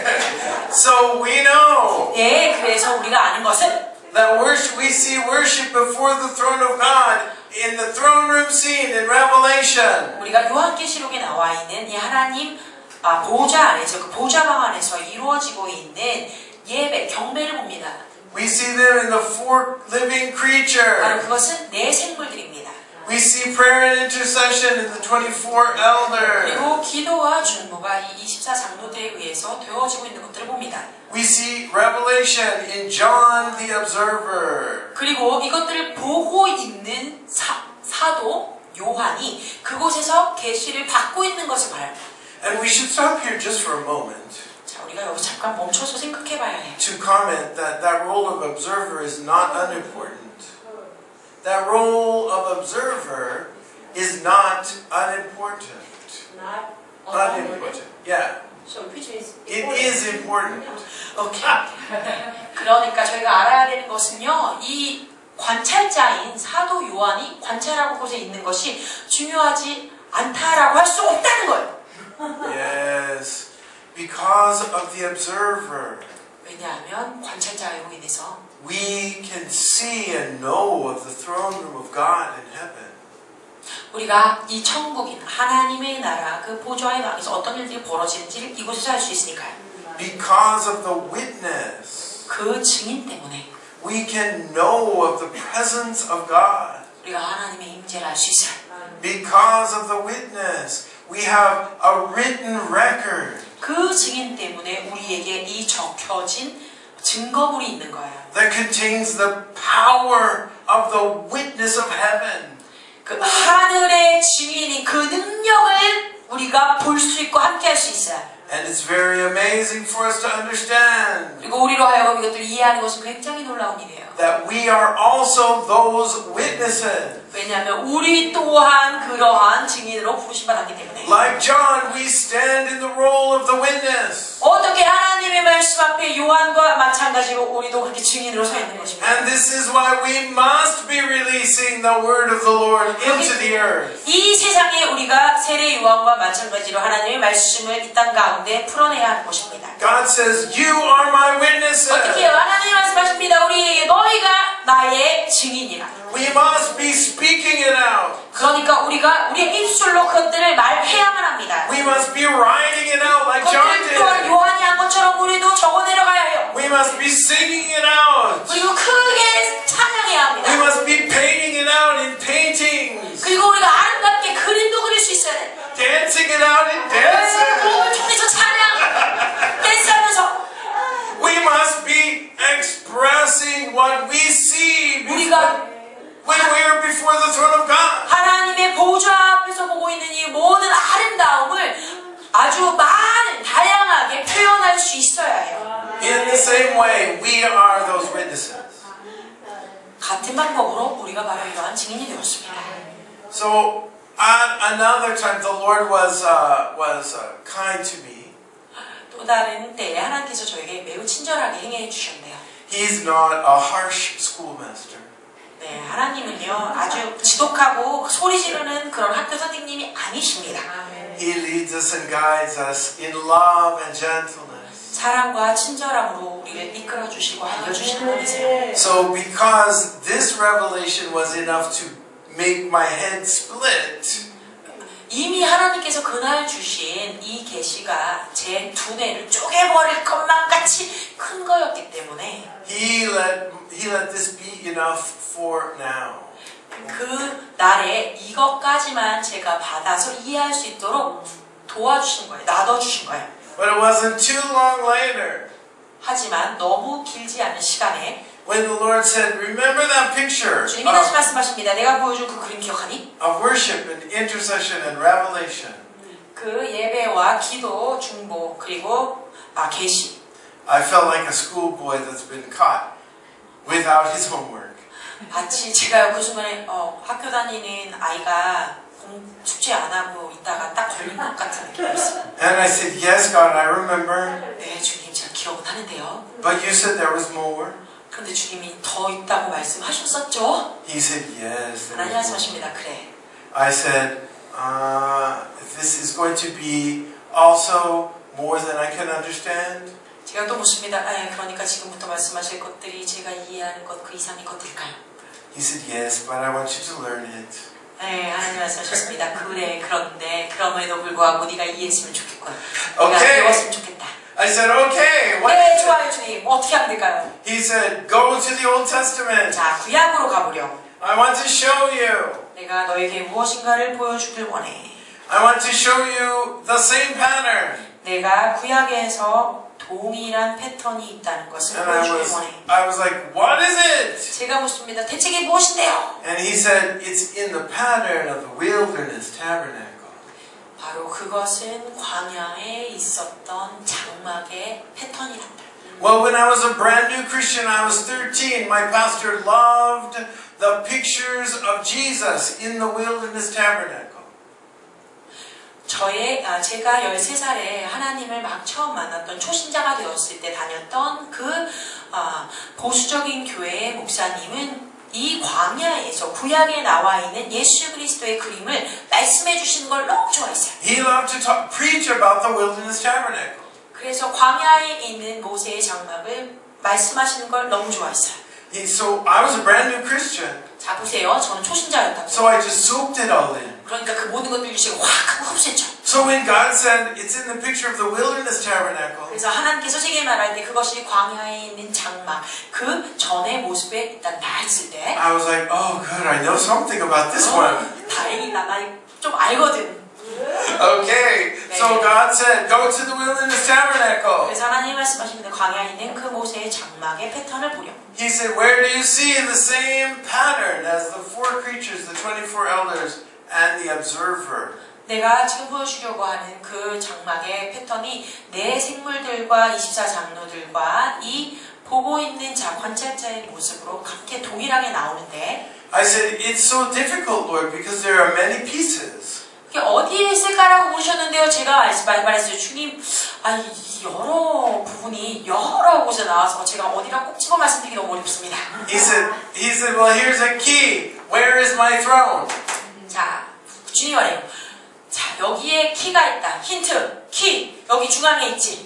So we know 네, 그래서 우리가 아는 것은 that worship, we see worship before the throne of God in the throne room scene in Revelation. 우리가 요한계시록에 나와 있는 이 하나님 아, 보좌 안에서 그 보좌방 안에서 이루어지고 있는 예배, 경배를 봅니다. We see them in the four living 바로 creatures. 그것은 네 생물들입니다. We see prayer and intercession in the twenty-four elders. 그리고 기도와 중보가 이 이십사 장로들에 의해서 되어지고 있는 것들을 봅니다. We see revelation in John the Observer. 그리고 이것들을 보고 있는 사, 사도 요한이 그곳에서 계시를 받고 있는 것을 봐요. And we should stop here just for a moment 자, 우리가 여기 잠깐 멈춰서 생각해 봐야 해요. to comment that that role of observer is not unimportant. That role of observer is not unimportant. Not Unimportant. Yeah. So which is It is important. 오케이. 그러니까 저희가 알아야 되는 것은요, 이 관찰자인 사도 요한이 관찰하고 곳에 있는 것이 중요하지 않다라고 할 수 없다는 거예요. Yes. Because of the observer, 왜냐하면 관찰자로 인해서 we can see and know of the throne room of God in heaven. 우리가 이 천국인 하나님의 나라 그 보좌의 방에서 어떤 일들이 벌어지는지를 이곳에서 알 수 있으니까요. Because of the witness, 그 증인 때문에 we can know of the presence of God. 우리가 하나님의 임재를 알 수 있어요. Because of the witness, we have a written record 그 증인 때문에 우리에게 이 적혀진 증거물이 있는 거예요. that contains the power of the witness of heaven. 그 하늘의 증인이 그 능력을 우리가 볼 수 있고 함께 할 수 있어요. And it's very amazing for us to understand 그리고 우리로 하여금 이것들을 이해하는 것은 굉장히 놀라운 일이에요. that we are also those witnesses. 왜냐하면 우리 또한 그러한 증인으로 부르심받았기 때문에. Like John, we stand in the role of the witness. 어떻게 하나님의 말씀 앞에 요한과 마찬가지로 우리도 그렇게 증인으로 서 있는 것입니다. And this is why we must be releasing the word of the Lord into the earth. 이 세상에 우리가 세례 요한과 마찬가지로 하나님의 말씀을 이 땅 가운데 풀어내야 하는 것입니다. God says, you are my witnesses. 어떻게 해요? 하나님이 말씀하십니다. 우리에게 너희가 나의 증인이라. We must be speaking it out. 그러니까 우리가 우리의 입술로 그것들을 말해야만 합니다. We must be writing it out like John 그것들 또한 did. 요한이 한 것처럼 우리도 적어내려가야 해요. We must be singing it out. 그리고 크게 찬양해야 We 합니다. must be painting it out in paintings. 그리고 우리가 아름답게 그림도 그릴 수 있어야 돼요. Dancing it out in 몸을 dances. 통해서 찬양, 댄스하면서 We must be expressing what we see 우리가 when we are before the throne of God. 하나님의 보좌 앞에서 보고 있는 이 모든 아름다움을 아주 많은 다양하게 표현할 수 있어야 해요. In the same way, we are those witnesses. 같은 방법으로 우리가 바로 이러한 증인이 되었습니다. So, at another time, the Lord was uh, was uh, kind to me. 또 다른 때에 하나님께서 저에게 매우 친절하게 행해 주셨네요. He's not a harsh schoolmaster. 네, 하나님은요 아주 지독하고 소리 지르는 그런 학교 선생님이 아니십니다. He leads us and guides us in love and gentleness. 사랑과 친절함으로 우리를 이끌어 주시고 알려 주시는 분이세요. So, because this revelation was enough to make my head split, 이미 하나님께서 그날 주신 이 계시가 제 두뇌를 쪼개버릴 것만 같이 큰 거였기 때문에 He let He let this be enough for now. 그 날에 이것까지만 제가 받아서 이해할 수 있도록 도와주신 거예요. 놔둬주신 거예요. But it wasn't too long later 하지만 너무 길지 않은 시간에 when the Lord said, "Remember that picture 주님이 다시 of, 말씀하십니다. 내가 보여준 그 그림 기억하니? of worship and intercession and revelation." 그 예배와 기도, 중보 그리고 아, 계시. I felt like a schoolboy that's been caught without his homework. 마치 제가 그 순간에 어, 학교 다니는 아이가 공, 숙제 안 하고 있다가 딱 걸린 것 같은 느낌이었어요. And I said, "Yes, God, I remember." 네, 주님 제가 기억은 하는데요. But you said there was more. 그런데 주님이 더 있다고 말씀하셨었죠? He said, "Yes." there 하나님 was more." 말씀하십니다. 그래. I said, uh, "This is going to be also more than I can understand." 제가 또 묻습니다. 아, 그러니까 지금부터 말씀하실 것들이 제가 이해하는 것 그 이상의 것들일까요? He said, "Yes, but I want you to learn it." 네, 하나님 말씀하셨습니다. 그래, 그런데 그럼에도 불구하고 네가 이해했으면 좋겠군. 네가 오케이. 배웠으면 좋겠다. I said, "Okay, what?" 네, 좋아요, 주님. 어떻게 하면 될까요? He said, "Go to the Old Testament. 자, 구약으로 가보렴. I want to show you. 내가 너에게 무엇인가를 보여주길 원해. I want to show you the same pattern." 내가 구약에서 동일한 패턴이 있다는 것을 And I 보여주길 was, 원해. I was like, "What is it?" 제가 묻습니다. 대체 이게 무엇인데요? And he said, "It's in the pattern of the wilderness tabernacle." 바로 그것은 광야에 있었던 장막의 패턴이랍니다. Well, when I was a brand new Christian, I was thirteen. My pastor loved the pictures of Jesus in the wilderness tabernacle. 저의 아, 제가 열세 살에 하나님을 막 처음 만났던 초신자가 되었을 때 다녔던 그 아, 보수적인 교회의 목사님은 이 광야에서 구약에 나와 있는 예수 그리스도의 그림을 말씀해 주시는 걸 너무 좋아했어요. He loved to talk, preach about the wilderness tabernacle. 그래서 광야에 있는 모세의 장막을 말씀하시는 걸 너무 좋아했어요. He, so I was a brand new Christian, 자 보세요. 저는 초신자였다고. so I just soaked it all in. 그러니까 그 모든 것들 유시가 확 하고 흡수했죠. So when God said it's in the picture of the wilderness tabernacle, 그래서 하나님께서 제게 말할 때 그것이 광야에 있는 장막 그 전의 모습에 일단 나했을 때 I was like, oh good, I know something about this one. 어, 다행이다. 나 좀 알거든. Okay, so God said, go to the wilderness tabernacle. 그래서 하나님 말씀하시는데 광야에 있는 그 모세의 장막의 패턴을 보렴. He said, where do you see the same pattern as the four creatures, the twenty-four elders, and the observer? 내가 지금 보여주려고 하는 그 장막의 패턴이 내 생물들과 이십사 장로들과 이 보고 있는 자 관찰자의 모습으로 함께 동일하게 나오는데 I said, it's so difficult, Lord, because there are many pieces. 그게 어디에 있을까라고 물으셨는데요. 제가 말했어요. 주님, 아니 여러 부분이 여러 곳에 나와서 제가 어디라 꼭 집어 말씀드리기 너무 어렵습니다. He said, he said, well, here's a key. Where is my throne? 자, 주님 말해요. 자, 여기에 키가 있다. 힌트, 키. 여기 중앙에 있지.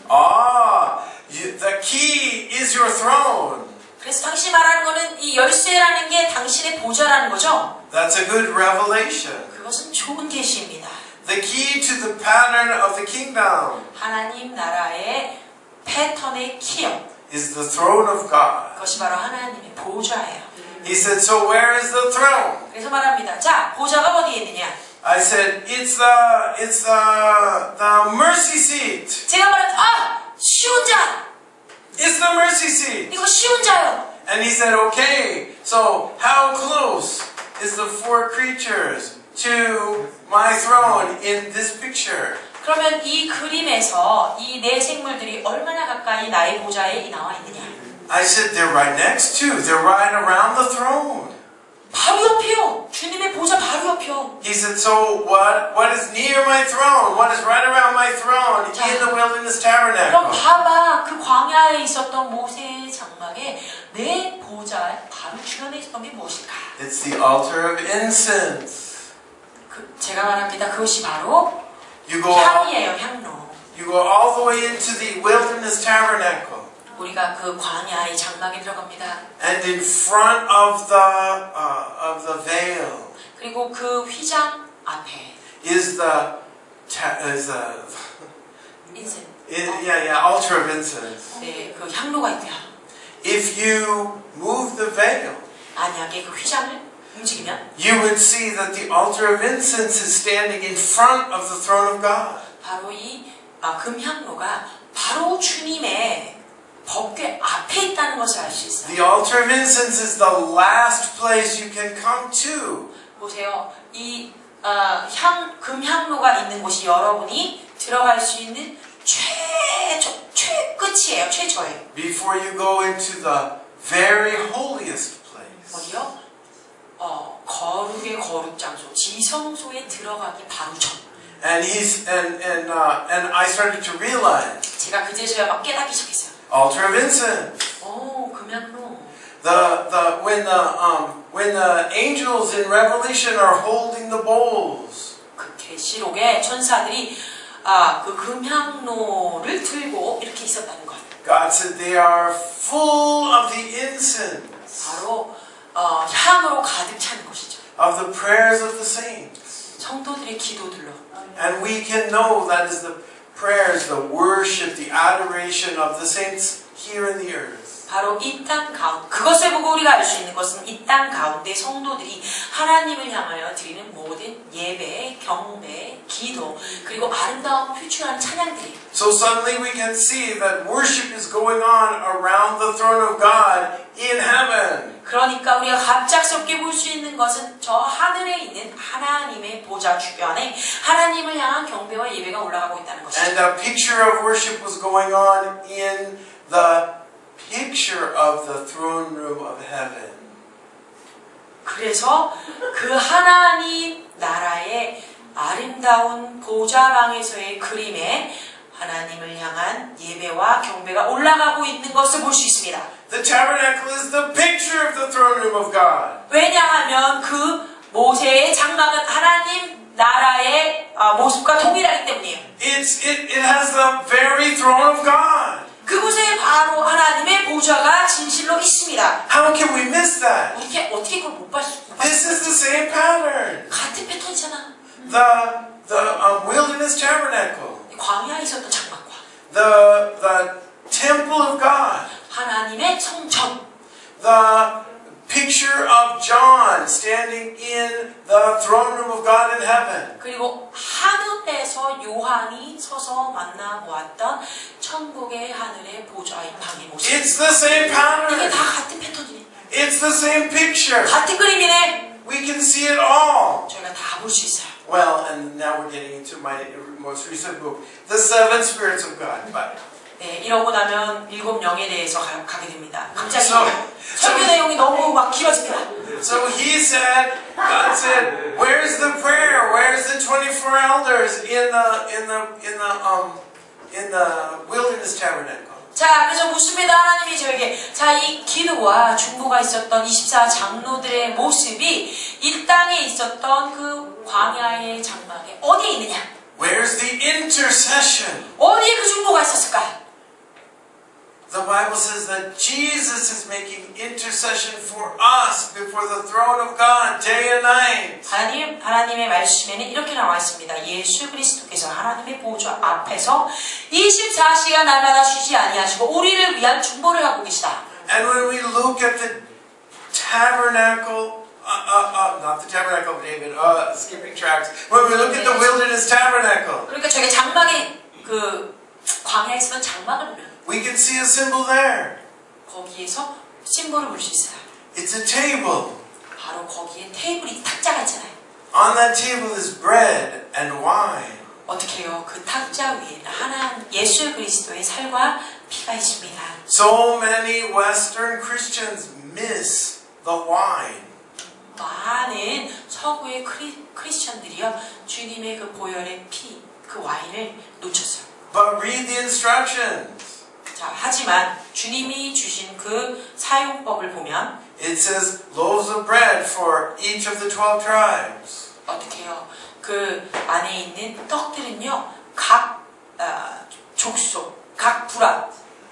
Ah, you, the key is your throne. 그래서 당신이 말하는 거는 이 열쇠라는 게 당신의 보좌라는 거죠? That's a good revelation. 그것은 좋은 계시입니다. The key to the pattern of the kingdom 하나님 나라의 패턴의 키요. is the throne of God. 그것이 바로 하나님의 보좌예요. He said, so where is the throne? 그래서 말합니다. 자, 보좌가 어디에 있느냐? I said, it's the, it's the, the mercy seat. 제가 말한 아! 쉬운 자! It's the mercy seat. 이거 쉬운 자요. And he said, okay, so how close is the four creatures to my throne in this picture? 그러면 이 그림에서 이 네 생물들이 얼마나 가까이 나의 보좌에 나와 있느냐? I said, they're right next to, they're right around the throne. 바로 옆이요. 주님의 보좌 바로 옆이요. He said, so what, what is near my throne? What is right around my throne in the wilderness 그럼 tabernacle? 봐봐. 그 광야에 있었던 모세의 장막에 내 보좌 바로 주변에 있었던 게 무엇일까? It's the altar of incense. 그, 제가 말합니다. 그것이 바로 You go, all, 향이에요. 향로. you go all the way into the wilderness tabernacle. 우리가 그 광야의 장막에 들어갑니다. And in front of the, uh, of the veil 그리고 그 휘장 앞에 is the, ta- is the 인생, is, yeah, yeah, altar of incense. 네, 그 향로가 있고요. If you move the veil, 만약에 그 휘장을 움직이면 you would see that the altar of incense is standing in front of the throne of God. 바로 이 아, 금향로가 바로 주님의 법궤 앞에 있다는 것을 알 수 있어요. The altar of incense is the last place you can come to. 보세요. 이 어, 향, 금향로가 있는 곳이 여러분이 들어갈 수 있는 최저, 최끝이에요. 최저예요. Before you go into the very holiest place. 어디요? 어, 거룩의 거룩 장소, 지성소에 들어가기 바로 전. And he's and and uh, and I started to realize 제가 그제서야 막 깨닫기 시작했어요. altar of incense. 오, 금향로. The the when the um when the angels in Revelation are holding the bowls. 그 계시록에 천사들이 아, 그 금향로를 들고 이렇게 있었다는 것. God said they are full of the incense 바로 어, 향으로 가득 찬 것이죠. of the prayers of the saints. 성도들의 기도들로. And we can know that is the prayers, the worship, the adoration of the saints here in the earth. 바로 이 땅 가운데 그것을 보고 우리가 알 수 있는 것은 이 땅 가운데 성도들이 하나님을 향하여 드리는 모든 예배, 경배, 기도 그리고 아름다운 표출하는 찬양들이. So suddenly we can see that worship is going on around the throne of God in heaven. 그러니까 우리가 갑작스럽게 볼 수 있는 것은 저 하늘에 있는 하나님의 보좌 주변에 하나님을 향한 경배와 예배가 올라가고 있다는 것이죠. And a picture of worship was going on in the picture of the throne room of heaven. 그래서 그 하나님 나라의 아름다운 보좌방에서의 그림에 하나님을 향한 예배와 경배가 올라가고 있는 것을 볼 수 있습니다. The tabernacle is the picture of the throne room of God. 왜냐하면 그 모세의 장막은 하나님 나라의 모습과 동일하기 때문이에요. It's, it, it has the very throne of God. 그곳에 바로 하나님의 보좌가 진실로 있습니다. How can we miss that? 어떻게 어떻게 그걸 못 봤어? This is the same pattern. 같은 패턴이잖아. The the um, wilderness tabernacle, 광야에 있었던 장막과 the the temple of God, 하나님의 성전, the picture of John standing in the throne room of God in heaven. 그리고 하늘에서 요한이 서서 만나보았던 천국의 하늘의 보좌의 방의 모습. It's the same 이게 pattern. 다 같은 패턴이네. It's the same picture. 같은 그림이네. We can see it all. 저희가 다 볼 수 있어요. Well, and now we're getting into my most recent book, The Seven Spirits of God. But 네, 이러고 나면 일곱 영에 대해서 가, 가게 됩니다. 갑자기 So- 설교 내용이 너무 막 길어집니다. so he said, God said, "Where's the prayer? Where's the twenty-four elders in the in the in the um in the wilderness tabernacle?" 자, 그래서 묻습니다. 하나님이 저에게 자, 이 기도와 중보가 있었던 이십사 장로들의 모습이 이 땅에 있었던 그 광야의 장막에 어디에 있느냐? Where's the intercession? 어디에 그 중보가 있었을까? The Bible says that Jesus is making intercession for us before the throne of God day and night. 하나님, 하나님의 말씀에는 이렇게 나와 있습니다. 예수 그리스도께서 하나님의 보좌 앞에서 이십사 시간 날마다 쉬지 아니하시고 우리를 위한 중보를 하고 계시다. And when we look at the tabernacle, uh, uh, uh, not the tabernacle of David, uh, skipping tracks. When we look at the wilderness tabernacle, 그러니까 저게 장막에 그 광야에 있었던 장막을 보면 we can see a symbol there. 거기에서 심볼을 볼 수 있어요. It's a table. 바로 거기에 테이블이 탁자가 있잖아요. On that table is bread and wine. 어떻게 해요? 그 탁자 위에는 하나 예수 그리스도의 살과 피가 있습니다. So many Western Christians miss the wine. 많은 서구의 크리, 크리스천들이요 주님의 그 보혈의 피, 그 와인을 놓쳤어요. But read the instructions. 자, 하지만 주님이 주신 그 사용법을 보면 It says loaves of bread for each of the twelve tribes. 어떻게 해요? 그 안에 있는 떡들은요 각 어, 족속, 각 부라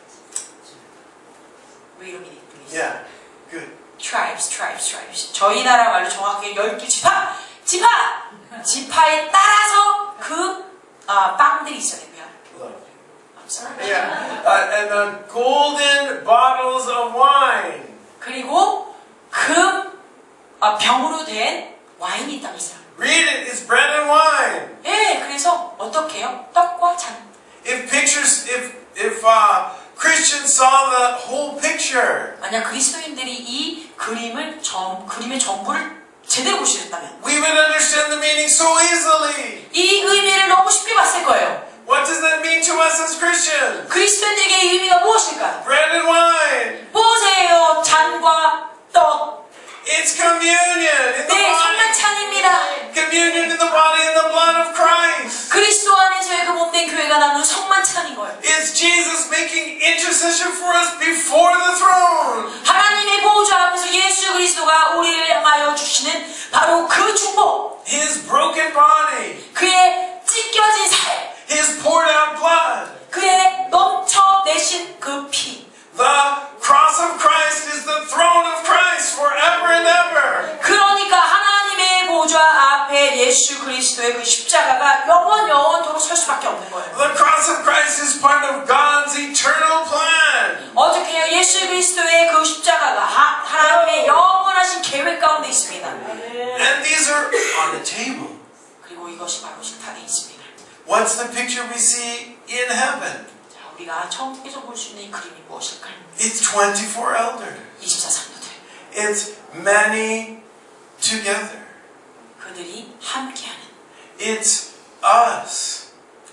왜 이런 일이 있지? Yeah, good. tribes, tribes, tribes. 저희 나라 말로 정확하게 열두 지파, 지파, 지파에 따라서 그 어, 빵들이 있어야 되고요. I'm sorry. Yeah, uh, and the golden bottles of wine. 그리고 금 어, 병으로 된 와인이 있다고 했어요. Read it. It's bread and wine. 예, 그래서 어떻게 해요? 떡과 잔. If pictures, if if uh, Christians saw the whole picture, 만약 그리스도인들이 이 그림을 전 그림의 전부를 제대로 보시겠다면 we would understand the meaning so easily. 이 의미를 너무 쉽게 봤을 거예요. What does that mean to us as Christians? 그리스도인에게 이 의미가 무엇일까? Bread and wine. 보세요, 잔과 떡. It's communion in the 네, body. 성만찬입니다. Communion in the body and the blood of Christ. 그리스도 안에서의 그 몸된 교회가 나누는 성만찬인 거예요. It's Jesus making intercession for us before the throne. 하나님의 보좌 앞에서 예수 그리스도가 우리를 향하여 주시는 바로 그 중보, His broken body. 그의 찢겨진 살, His poured out blood. 그의 넘쳐내신 그 피. The cross of Christ is the throne of Christ forever and ever. 그러니까 하나님의 보좌 앞에 예수 그리스도의 그 십자가가 영원 영원토록 설 수밖에 없는 거예요. The cross of Christ is part of God's eternal plan. 어떻게 해요? 예수 그리스도의 그 십자가가 하, 하나님의 영원하신 계획 가운데 있습니다. And these are on the table. 그리고 이것이 바로 식탁에 있습니다. What's the picture we see in heaven? 자, 우리가 천국에서 볼 수 있는 이 그림이 무엇일까요? It's twenty-four elders. 이십사 장로들. It's many together. 그들이 함께하는, It's us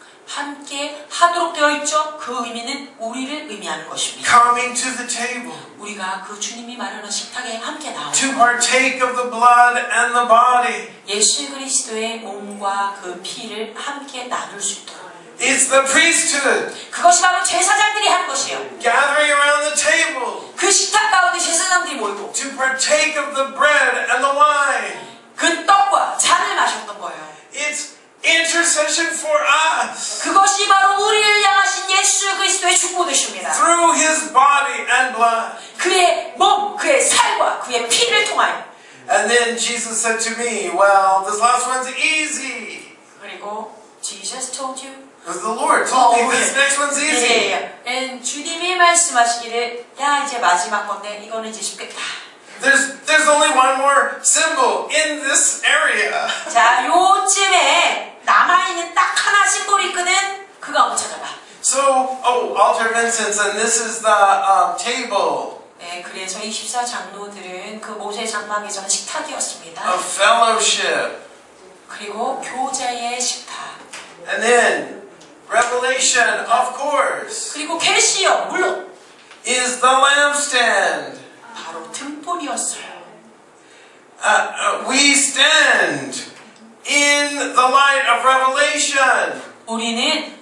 함께 하도록 되어 있죠. 그 의미는 우리를 의미하는 것입니다. coming to the table 우리가 그 주님이 마련한 식탁에 함께 to 나오고 partake of the blood and the body. 예수 그리스도의 몸과 그 피를 함께 나눌 수 있도록. It's the priesthood 그것이 바로 제사장들이 한 것이에요. gathering around the table 그 식탁 가운데 제사장들이 모이고 to partake of the bread and the wine. 그 떡과 잔을 마셨던 거예요. It's intercession for us. 그것이 바로 우리를 향하신 예수 그리스도의 축복되십니다. through his body and blood. 그의 몸, 그의 살과 그의 피를 통하여. And then Jesus said to me, well, this last one's easy. 그리고 Jesus told you. Because the Lord told me this next one's easy. 예, 예. 주님이 말씀하시기를 야 이제 마지막 건데 이거는 이제 쉽겠다. There's there's only one more symbol in this area. 자, 요쯤에 남아있는 딱 하나 심볼이 있거든. 그거 한번 찾아봐. So, oh, altar of incense, and this is the um, table 네, 그래서 이십사 장로들은 그 모세 장막에서는 식탁이었습니다. of fellowship. 그리고 교제의 식탁. And then, Revelation, of course, 그리고 계시요 물론 is the lampstand. 바로 등불이었어요. Uh, uh, we stand in the light of Revelation. 우리는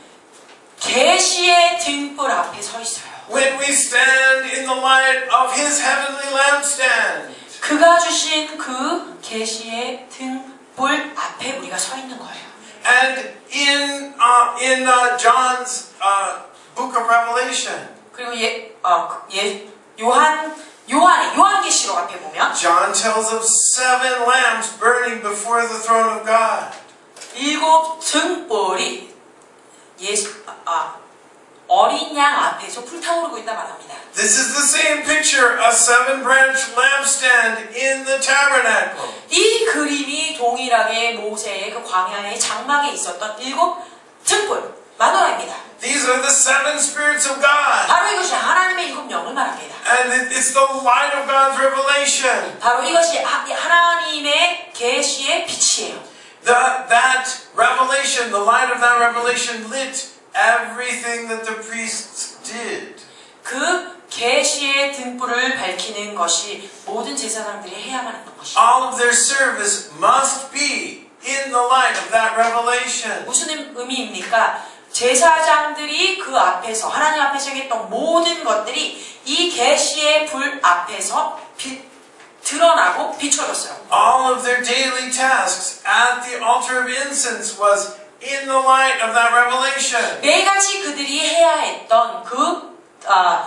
계시의 등불 앞에 서 있어요. When we stand in the light of His heavenly lampstand. 그가 주신 그 계시의 등불 앞에 우리가 서 있는 거예요. And in uh, in uh, John's uh, book of Revelation, 그리고 예, 어, 예, 요한 요한 요한계시록 앞에 보면 John tells of seven lamps burning before the throne of God. 일곱 등불이 예수 아, 어린 양 앞에서 불타오르고 있다 말합니다. This is the same picture, a seven-branch lampstand in the tabernacle. 이 그림이 동일하게 모세의 그 광야의 장막에 있었던 일곱 등불 마노라입니다. These are the seven spirits of God. 바로 이것이 하나님의 일곱 영을 말합니다. And it- it's the light of God's revelation. 바로 이것이 하- 하나님의 계시의 빛이에요. The, that revelation, the light of that revelation lit everything that the priests did. 그 계시의 등불을 밝히는 것이 모든 제사장들이 해야만 하는 것이에요. All of their service must be in the light of that revelation. 무슨 의미입니까? 제사장들이 그 앞에서 하나님 앞에서 했던 모든 것들이 이 계시의 불 앞에서 빛, 드러나고 비춰졌어요. All of their daily tasks at the altar of incense was in the light of that revelation. 매일같이 그들이 해야 했던 그 아,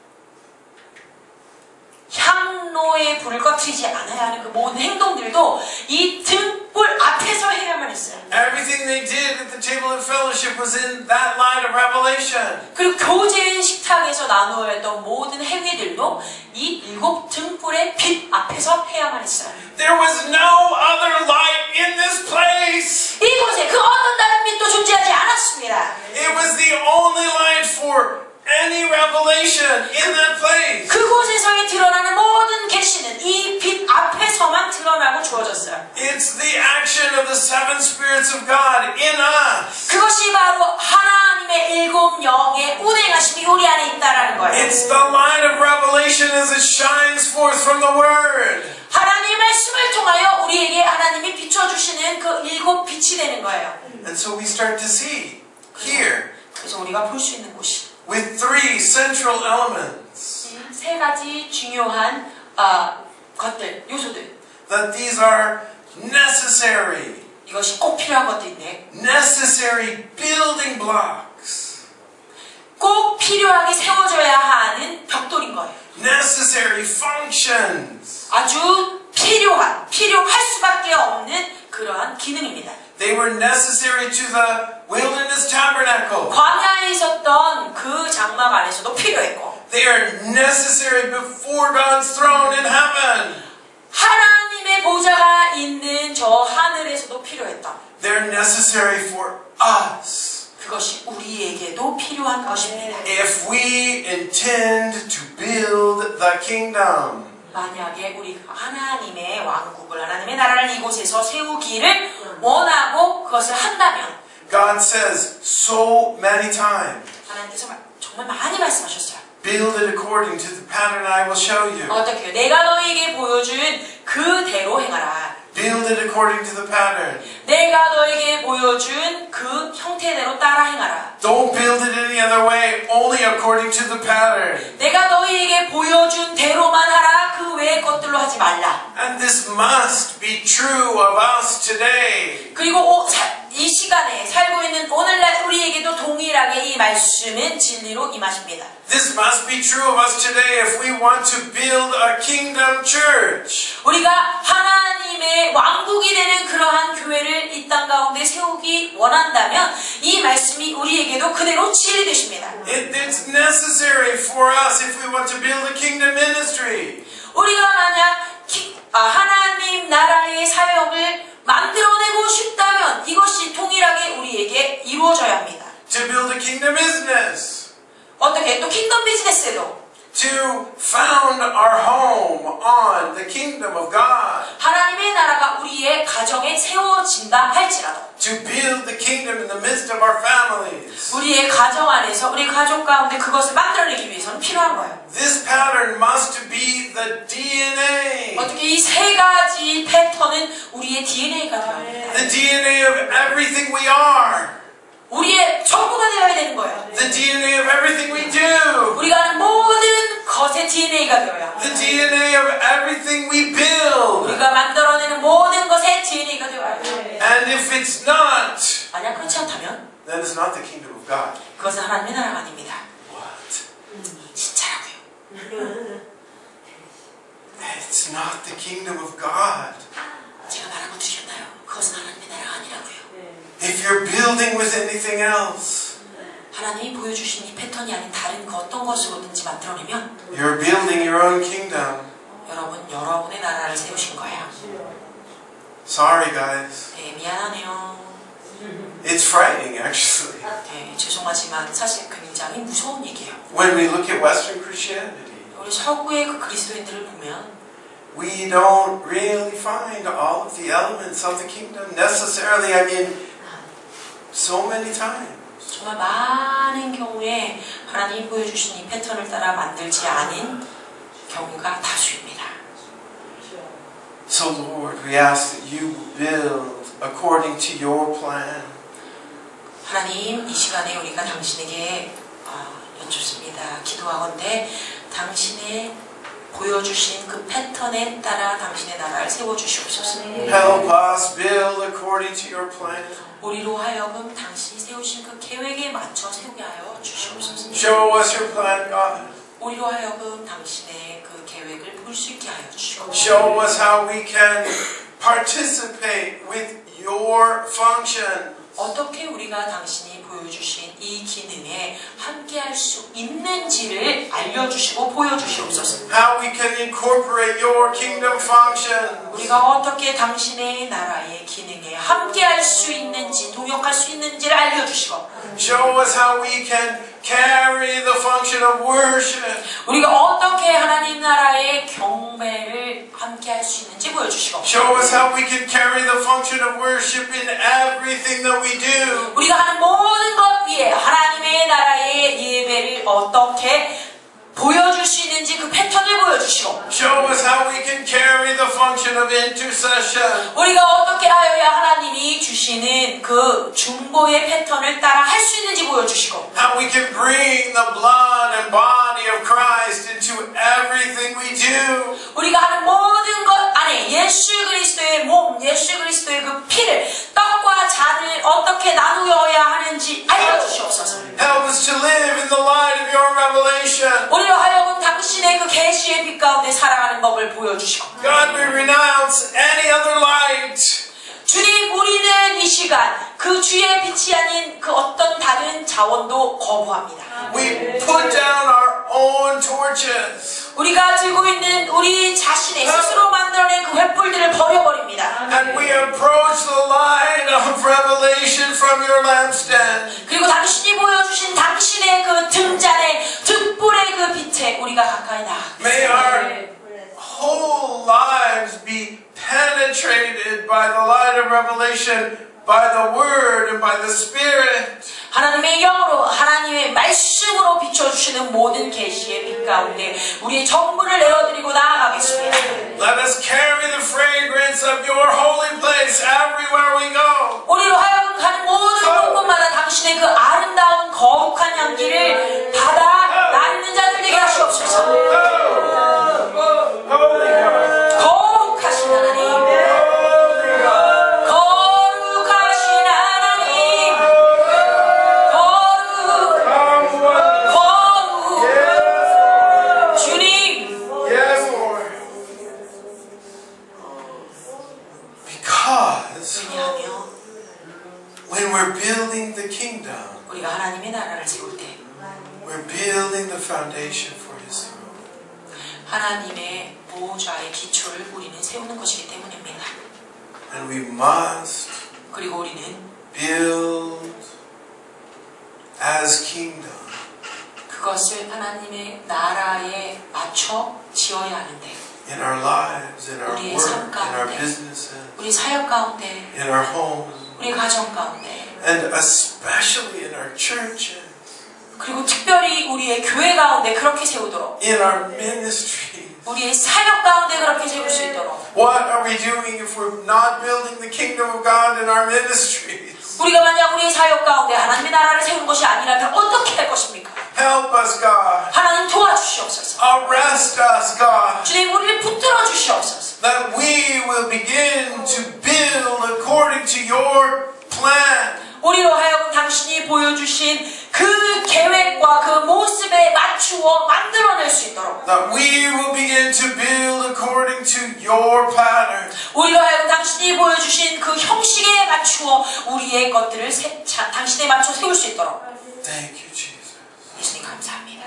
향로의 불을 꺼트리지 않아야 하는 그 모든 행동들도 이 등불 앞에서 해야만 했어요. Everything they did at the table of fellowship was in that light of revelation. 그리고 교제의 식탁에서 나누어야 했던 모든 행위들도 이 일곱 등불의 빛 앞에서 해야만 했어요. There was no other light in this place. 이곳에 그 어떤 다른 빛도 존재하지 않았습니다. It was the only light for any revelation in that place. 그곳에서 드러나는 모든 계시는 이 빛 앞에서만 드러나고 주어졌어요. It's the action of the seven spirits of God in us. 그것이 바로 하나님의 일곱 영의 운행하심이 우리 안에 있다라는 거예요. It's the light of revelation as it shines forth from the Word. 하나님의 말씀을 통하여 우리에게 하나님이 비춰주시는 그 일곱 빛이 되는 거예요. And so we start to see here 그래서 우리가 볼 수 있는 곳이 with three central elements 이 세 가지 중요한 어, 것들, 요소들. that these are necessary, 이것이 꼭 필요한 것들인데 necessary building blocks, 꼭 필요하게 세워져야 하는 벽돌인 거예요. necessary functions. 아주 필요한, 필요할 수밖에 없는 그러한 기능입니다. They were necessary to the wilderness tabernacle. 광야에 있었던 그 장막 안에서도 필요했고 They are necessary before God's throne in heaven. 하나님의 보좌가 있는 저 하늘에서도 필요했다. They're necessary for us. 그것이 우리에게도 필요한 것입니다. If we intend to build the kingdom. 만약에 우리 하나님의 왕국을 하나님의 나라를 이곳에서 세우기를 원하고 그것을 한다면 God says so many times, 하나님께서 정말 많이 말씀하셨어요. build it according to the pattern I will show you. 어떻게 해요? 내가 너에게 보여준 그대로 행하라. Build it according to the pattern. 내가 너에게 보여준 그 형태대로 따라 행하라. Don't build it any other way, only according to the pattern. 내가 너희에게 보여준 대로만 하라. 그 외의 것들로 하지 말라. And this must be true of us today. 그리고 오, 자, 이 시간에 살고 있는 오늘날 우리에게도 동일하게 이 말씀은 진리로 임하십니다. This must be true of us today if we want to build a kingdom church. 우리가 하나님의 왕국이 되는 그러한 교회를 이 땅 가운데 세우기 원한다면 이 말씀이 우리에게도 그대로 진리되십니다. It, it's necessary for us if we want to build a kingdom ministry. 우리가 만약 기, 아, 하나님 나라의 사역을 만들어내고 싶다면 이것이 동일하게 우리에게 이루어져야 합니다. To build a kingdom business. 어떻게 또 킹덤 비즈니스에도 To found our home on the kingdom of God. 하나님의 나라가 우리의 가정에 세워진다 할지라도 To build the kingdom in the midst of our families. 우리의 가정 안에서 우리 가족 가운데 그것을 만들어내기 위해서는 필요한 거예요. This pattern must be the D N A. 어떻게 이 세 가지 패턴은 우리의 디엔에이가 되어야 합니다. The D N A of everything we are. 우리의 전부가 되어야 되는 거예요. The D N A of everything we do. 우리가 하는 모든 것의 디엔에이가 되어야 합니다. The D N A of everything we build. 우리가 만들어내는 모든 것의 디엔에이가 되어야 합니다. And if it's not, 만약 그렇지 않다면 then it's not the kingdom of God. 그것은 하나님의 나라가 아닙니다. What? 진짜라고요. It's not the kingdom of God. 제가 말한 거 들으셨나요? 그것은 하나님의 나라가 아니라고요. If you're building with anything else, 하나님이 보여주신 이 패턴이 아닌 다른 그 어떤 것으로든지 만들어내면 you're building your own kingdom. 여러분, 여러분의 나라를 세우신 거예요. Sorry, guys. 네, 미안하네요. It's frightening, actually. 네, 죄송하지만 사실 굉장히 무서운 얘기예요. When we look at Western Christianity, 우리 서구의 그 그리스도인들을 보면 we don't really find all of the elements of the kingdom necessarily. I mean, so many times. 정말 많은 경우에 하나님이 보여주신 이 패턴을 따라 만들지 않은 경우가 다수입니다. So Lord, we ask that you build according to your plan. 하나님, 이 시간에 우리가 당신에게 어, 여쭙습니다. 기도하건대 당신의 보여주신 그 패턴에 따라 당신의 나라를 세워주시옵소서. Help us build according to your plan. 우리로 하여금 당신이 세우신 그 계획에 맞춰 세우게 하여 주시옵소서. Show us your plan, God. 우리로 하여금 당신의 그 계획을 볼 수 있게 하여 주시옵소서. Show us how we can participate with your function. 어떻게 우리가 당신이 보여주신 이 기능에 함께할 수 있는지를 알려주시고 보여주시옵소서. How we can incorporate your kingdom function. 우리가 어떻게 당신의 나라의 기능에 함께할 수 있는지, 동역할 수 있는지를 알려주시고 Show us how we can carry the function of worship. 우리가 어떻게 하나님 나라의 경배를 함께할 수 있는지 보여주시고 Show us how we can carry the function of worship in everything that we do. 우리가 하는 모든 것 위에 하나님의 나라의 예배를 어떻게 보여줄 수 있는지 그 패턴을 보여주시고 Show us how we can carry the function of intercession. 우리가 어떻게 하여야 하나님이 주시는 그 중보의 패턴을 따라 할 수 있는지 보여주시고 How we can bring the blood and body of Christ into everything we do. 우리가 하는 모든 것 안에 예수 그리스도의 몸, 예수 그리스도의 그 피를 떡과 잔을 어떻게 나누어야 하는지 알려주시옵소서. Help us to live in the light of your revelation. 우리로 하여금 당신의 그 계시의 빛 가운데 살아가는 법을 보여주시고 God, we renounce any other light. 주님, 우리는 이 시간 그 주의 빛이 아닌 그 어떤 다른 자원도 거부합니다. We put down our own torches. 우리가 들고 있는 우리 자신의 스스로 만들어낸 그 횃불들을 버려버립니다. And we approach the light of revelation from your lampstand. 그리고 당신이 보여주신 당신의 그 등잔의 등불의 그 빛에 우리가 가까이 나아갑니다. May our whole lives be penetrated by the light of revelation, by the word and by the spirit. 하나님의 영으로 하나님의 말씀으로 비춰주시는 모든 계시의 빛 가운데 우리의 전부를 내어드리고 나아가겠습니다. Let us carry the fragrance of your holy place everywhere we go. 우리로 하여금 가는 모든 곳마다 당신의 그 아름다운 거룩한 향기를 받아 나르는 자들 되게 하시옵소서. 거룩하신 하나님, 거룩하신 하나님, We're building the foundation for His throne. 하나님의 보호자의 기초를 우리는 세우는 것이기 때문입니다. And we must 그리고 우리는 build as kingdom. 그것을 하나님의 나라에 맞춰 지어야 하는데 In our lives, in our 우리의 work, 삶 in our 가운데, businesses, 우리 사역 가운데, in our homes, 우리 가정 가운데, and especially in our churches, 그리고 특별히 우리의 교회 가운데 그렇게 세우도록, in our ministries. 우리의 사역 가운데 그렇게 세울 수 있도록. What are we doing if we're not building the kingdom of God in our ministries? 우리가 만약 우리의 사역 가운데 하나님의 나라를 세우는 것이 아니라면 어떻게 할 것입니까? Help us, God. 하나님 도와주시옵소서. Arrest us, God. 주님 우리를 붙들어 주시옵소서. That we will begin to build according to your plan. 우리로 하여금 당신이 보여주신 그 계획과 그 모습에 맞추어 만들어낼 수 있도록. That we will begin to build according to your pattern. 우리로 하여금 당신이 보여주신 그 형식에 맞추어 우리의 것들을 세, 자, 당신에 맞춰 세울 수 있도록. Thank you, Jesus. 예수님 감사합니다.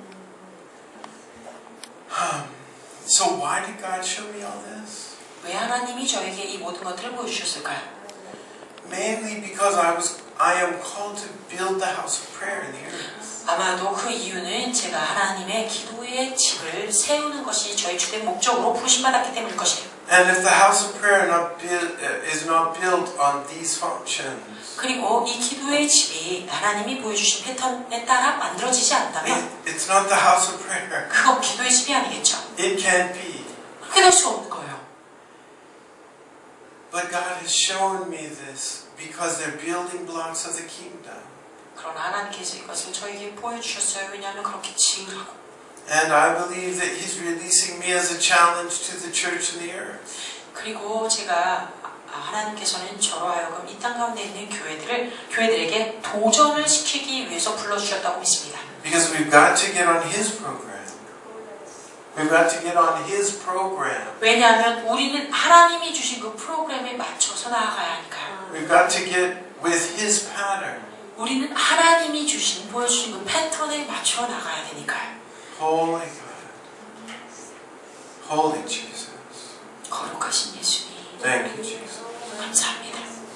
Um, so why did God show me all this? 왜 하나님이 저에게 이 모든 것들을 보여주셨을까요? Mainly because I was, I am called to build the house of prayer in the earth. 아마도 그 이유는 제가 하나님의 기도의 집을 세우는 것이 저의 주된 목적으로 부르심받았기 때문일 것이에요. And if the house of prayer not build, is not built on these functions, 그리고 이 기도의 집이 하나님이 보여주신 패턴에 따라 만들어지지 않다면 it, it's not the house of prayer. 그건 기도의 집이 아니겠죠. It can't be. 그렇게 될 수 없는 거예요. But God has shown me this because they're building blocks of the kingdom. 그러나 하나님께서 이것을 저에게 보여주셨어요. 왜냐하면 그렇게 지으라고. And I believe that He's releasing me as a challenge to the church in the earth. 그리고 제가 하나님께서는 저로 하여금 이 땅 가운데 있는 교회들을 교회들에게 도전을 시키기 위해서 불러주셨다고 믿습니다. Because we've got to get on His program. We've got to get on His program. 왜냐하면 우리는 하나님이 주신 그 프로그램에 맞춰서 나아가야 하니까요. We've got to get with His pattern. 우리는 하나님이 주신 보여주신 그 패턴에 맞춰 나가야 되니까요. Holy God. Holy Jesus. 거룩하신 예수님. Thank you, Jesus. 감사합니다.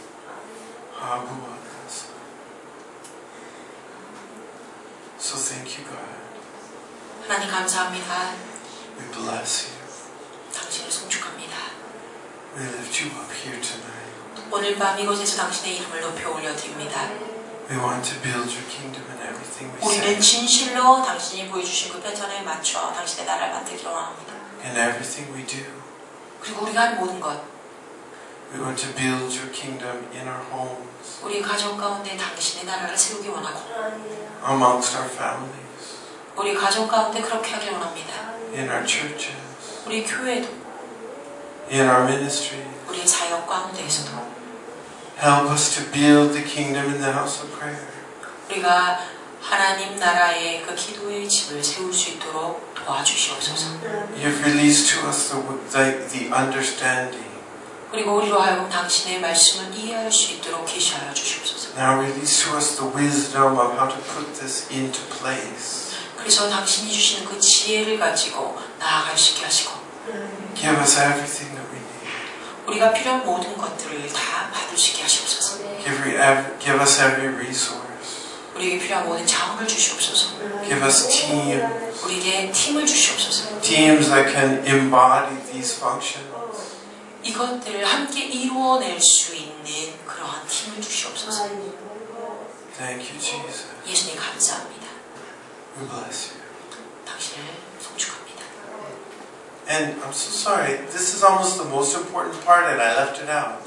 So thank you, God. 하나님 감사합니다. We bless you. 당신을 송축합니다. We lift you up here tonight. 오늘 밤 이곳에서 당신의 이름을 높여 올려드립니다. We want to build your kingdom in everything we 우리는 say. 진실로 당신이 보여주신 그 패턴에 맞춰 당신의 나라를 만들기를 원합니다. In everything we do. 그리고 우리가 하는 모든 것, We want to build your kingdom in our homes, 우리 가정 가운데 당신의 나라를 세우기 원하고 amongst our families, 우리 가정 가운데 그렇게 하길 원합니다. in our churches, 우리 교회도 in our ministries. 우리 사역 가운데에서도 Help us to build the kingdom in the house of prayer. 우리가 하나님 나라의 그 기도의 집을 세울 수 있도록 도와주시옵소서. You've released to us the, the, the understanding. 그리고 우리로 하여금 당신의 말씀을 이해할 수 있도록 계시하여 주시옵소서. Now release to us the wisdom of how to put this into place. 그래서 당신이 주시는 그 지혜를 가지고 나아갈 수 있게 하시고 Give us everything that we need. 우리가 필요한 모든 것들을 다 받을 수 있게 하시옵소서. Give, every, give us every resource. 우리에게 필요한 모든 자원을 주시옵소서. Give us teams. 우리에게 팀을 주시옵소서. Teams that can embody these functions. 이것들을 함께 이루어낼 수 있는 그러한 팀을 주시옵소서. Thank you, Jesus. 예수님 감사합니다. We bless you. 당신을 송축합니다. And I'm so sorry, this is almost the most important part and I left it out.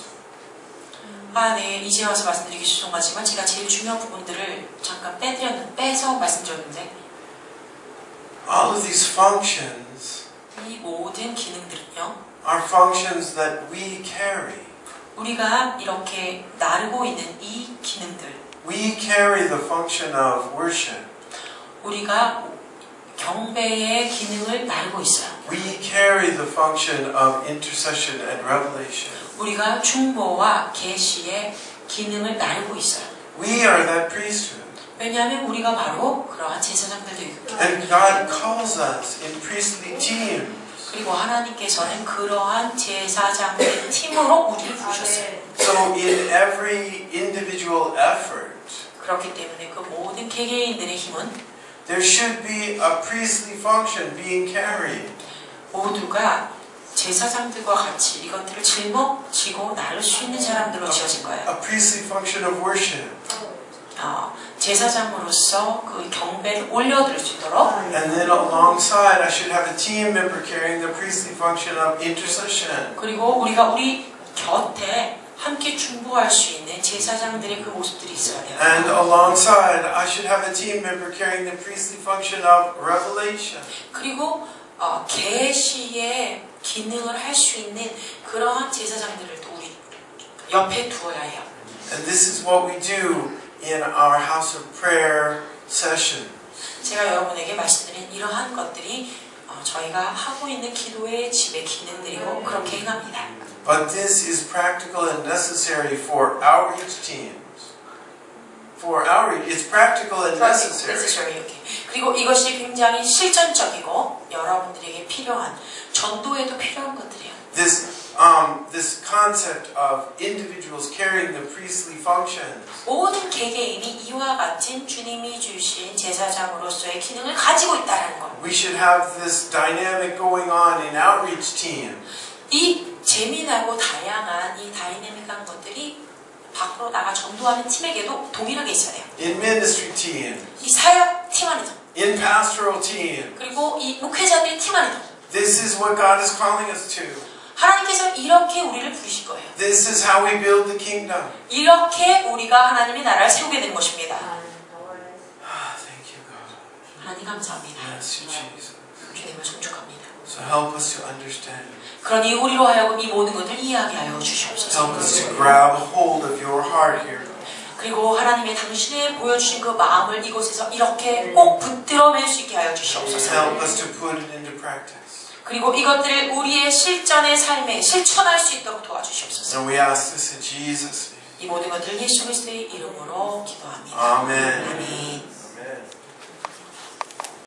아, 네. 이제 와서 말씀드리기 죄송하지만 제가 제일 중요한 부분들을 잠깐 빼드렸는데, 빼서 말씀드렸는데 All of these functions 이 모든 기능들은요, are functions that we carry. 우리가 이렇게 나르고 있는 이 기능들, We carry the function of worship. 우리가 경배의 기능을 나르고 있어요. We carry the function of intercession and revelation. 우리가 중보와 계시의 기능을 나르고 있어요. We are that priesthood. 왜냐하면 우리가 바로 그러한 제사장들도 있기 And God calls us in priestly teams. 그리고 하나님께서는 그러한 제사장의 팀으로 우리를 부르셨어요. So in every individual effort, 그렇기 때문에 그 모든 개개인들의 힘은 there should be a priestly function being carried. 모두가 제사장들과 같이 이것들을 짊어지고 나를 수 있는 사람들로 지어진 거예요. A priestly function of worship. 어, 제사장으로서 그 경배를 올려드릴 수 있도록 And then alongside, I should have a team member carrying the priestly function of intercession. 그리고 우리가 우리 곁에 함께 중보할 수 있는 제사장들의 그 모습들이 있어야 돼요. And alongside, I should have a team member carrying the priestly function of revelation. 그리고 어, 계시의 기능을 할 수 있는 그러한 제사장들을 또 우리 옆에 두어야 해요. And this is what we do in our house of prayer session. 제가 여러분에게 말씀드린 이러한 것들이 어, 저희가 하고 있는 기도의 집의 기능들이고 그렇게 행합니다. But this is practical and necessary for outreach teams. For outreach, it's practical and necessary. necessary. Okay. 그리고 이것이 굉장히 실전적이고 여러분들에게 필요한 전도에도 필요한 것들이에요. This um, this concept of individuals carrying the priestly functions. 모든 개개인이 이와 같은 주님이 주신 제사장으로서의 기능을 가지고 있다는 것. We should have this dynamic going on in outreach teams. 이 재미나고 다양한 이 다이내믹한 것들이 밖으로 나가 전도하는 팀에게도 동일하게 있어야 돼요. In ministry teams. 이 사역 팀 안에도. In pastoral teams. 그리고 이 목회자들의 팀 안에도. This is what God is calling us to. 하나님께서 이렇게 우리를 부르실 거예요. This is how we build the kingdom. 이렇게 우리가 하나님의 나라를 세우게 되는 것입니다. Ah, thank you, God. 하나님 감사합니다. Yes, you, Jesus. 주님을 존중합니다. So help us to understand. 그러니 우리로 하여금 이 모든 것을 이해하게 하여 주시옵소서. Help us to grab hold of your heart here. 그리고 하나님의 당신의 보여주신 그 마음을 이곳에서 이렇게 꼭 붙들어낼 수 있게 하여 주시옵소서. Help us to put it into practice. 그리고 이것들을 우리의 실전의 삶에 실천할 수 있도록 도와주시옵소서. And we ask this in Jesus' name. 이 모든 것들 예수 그리스도의 이름으로 기도합니다. Amen. 아멘. Amen.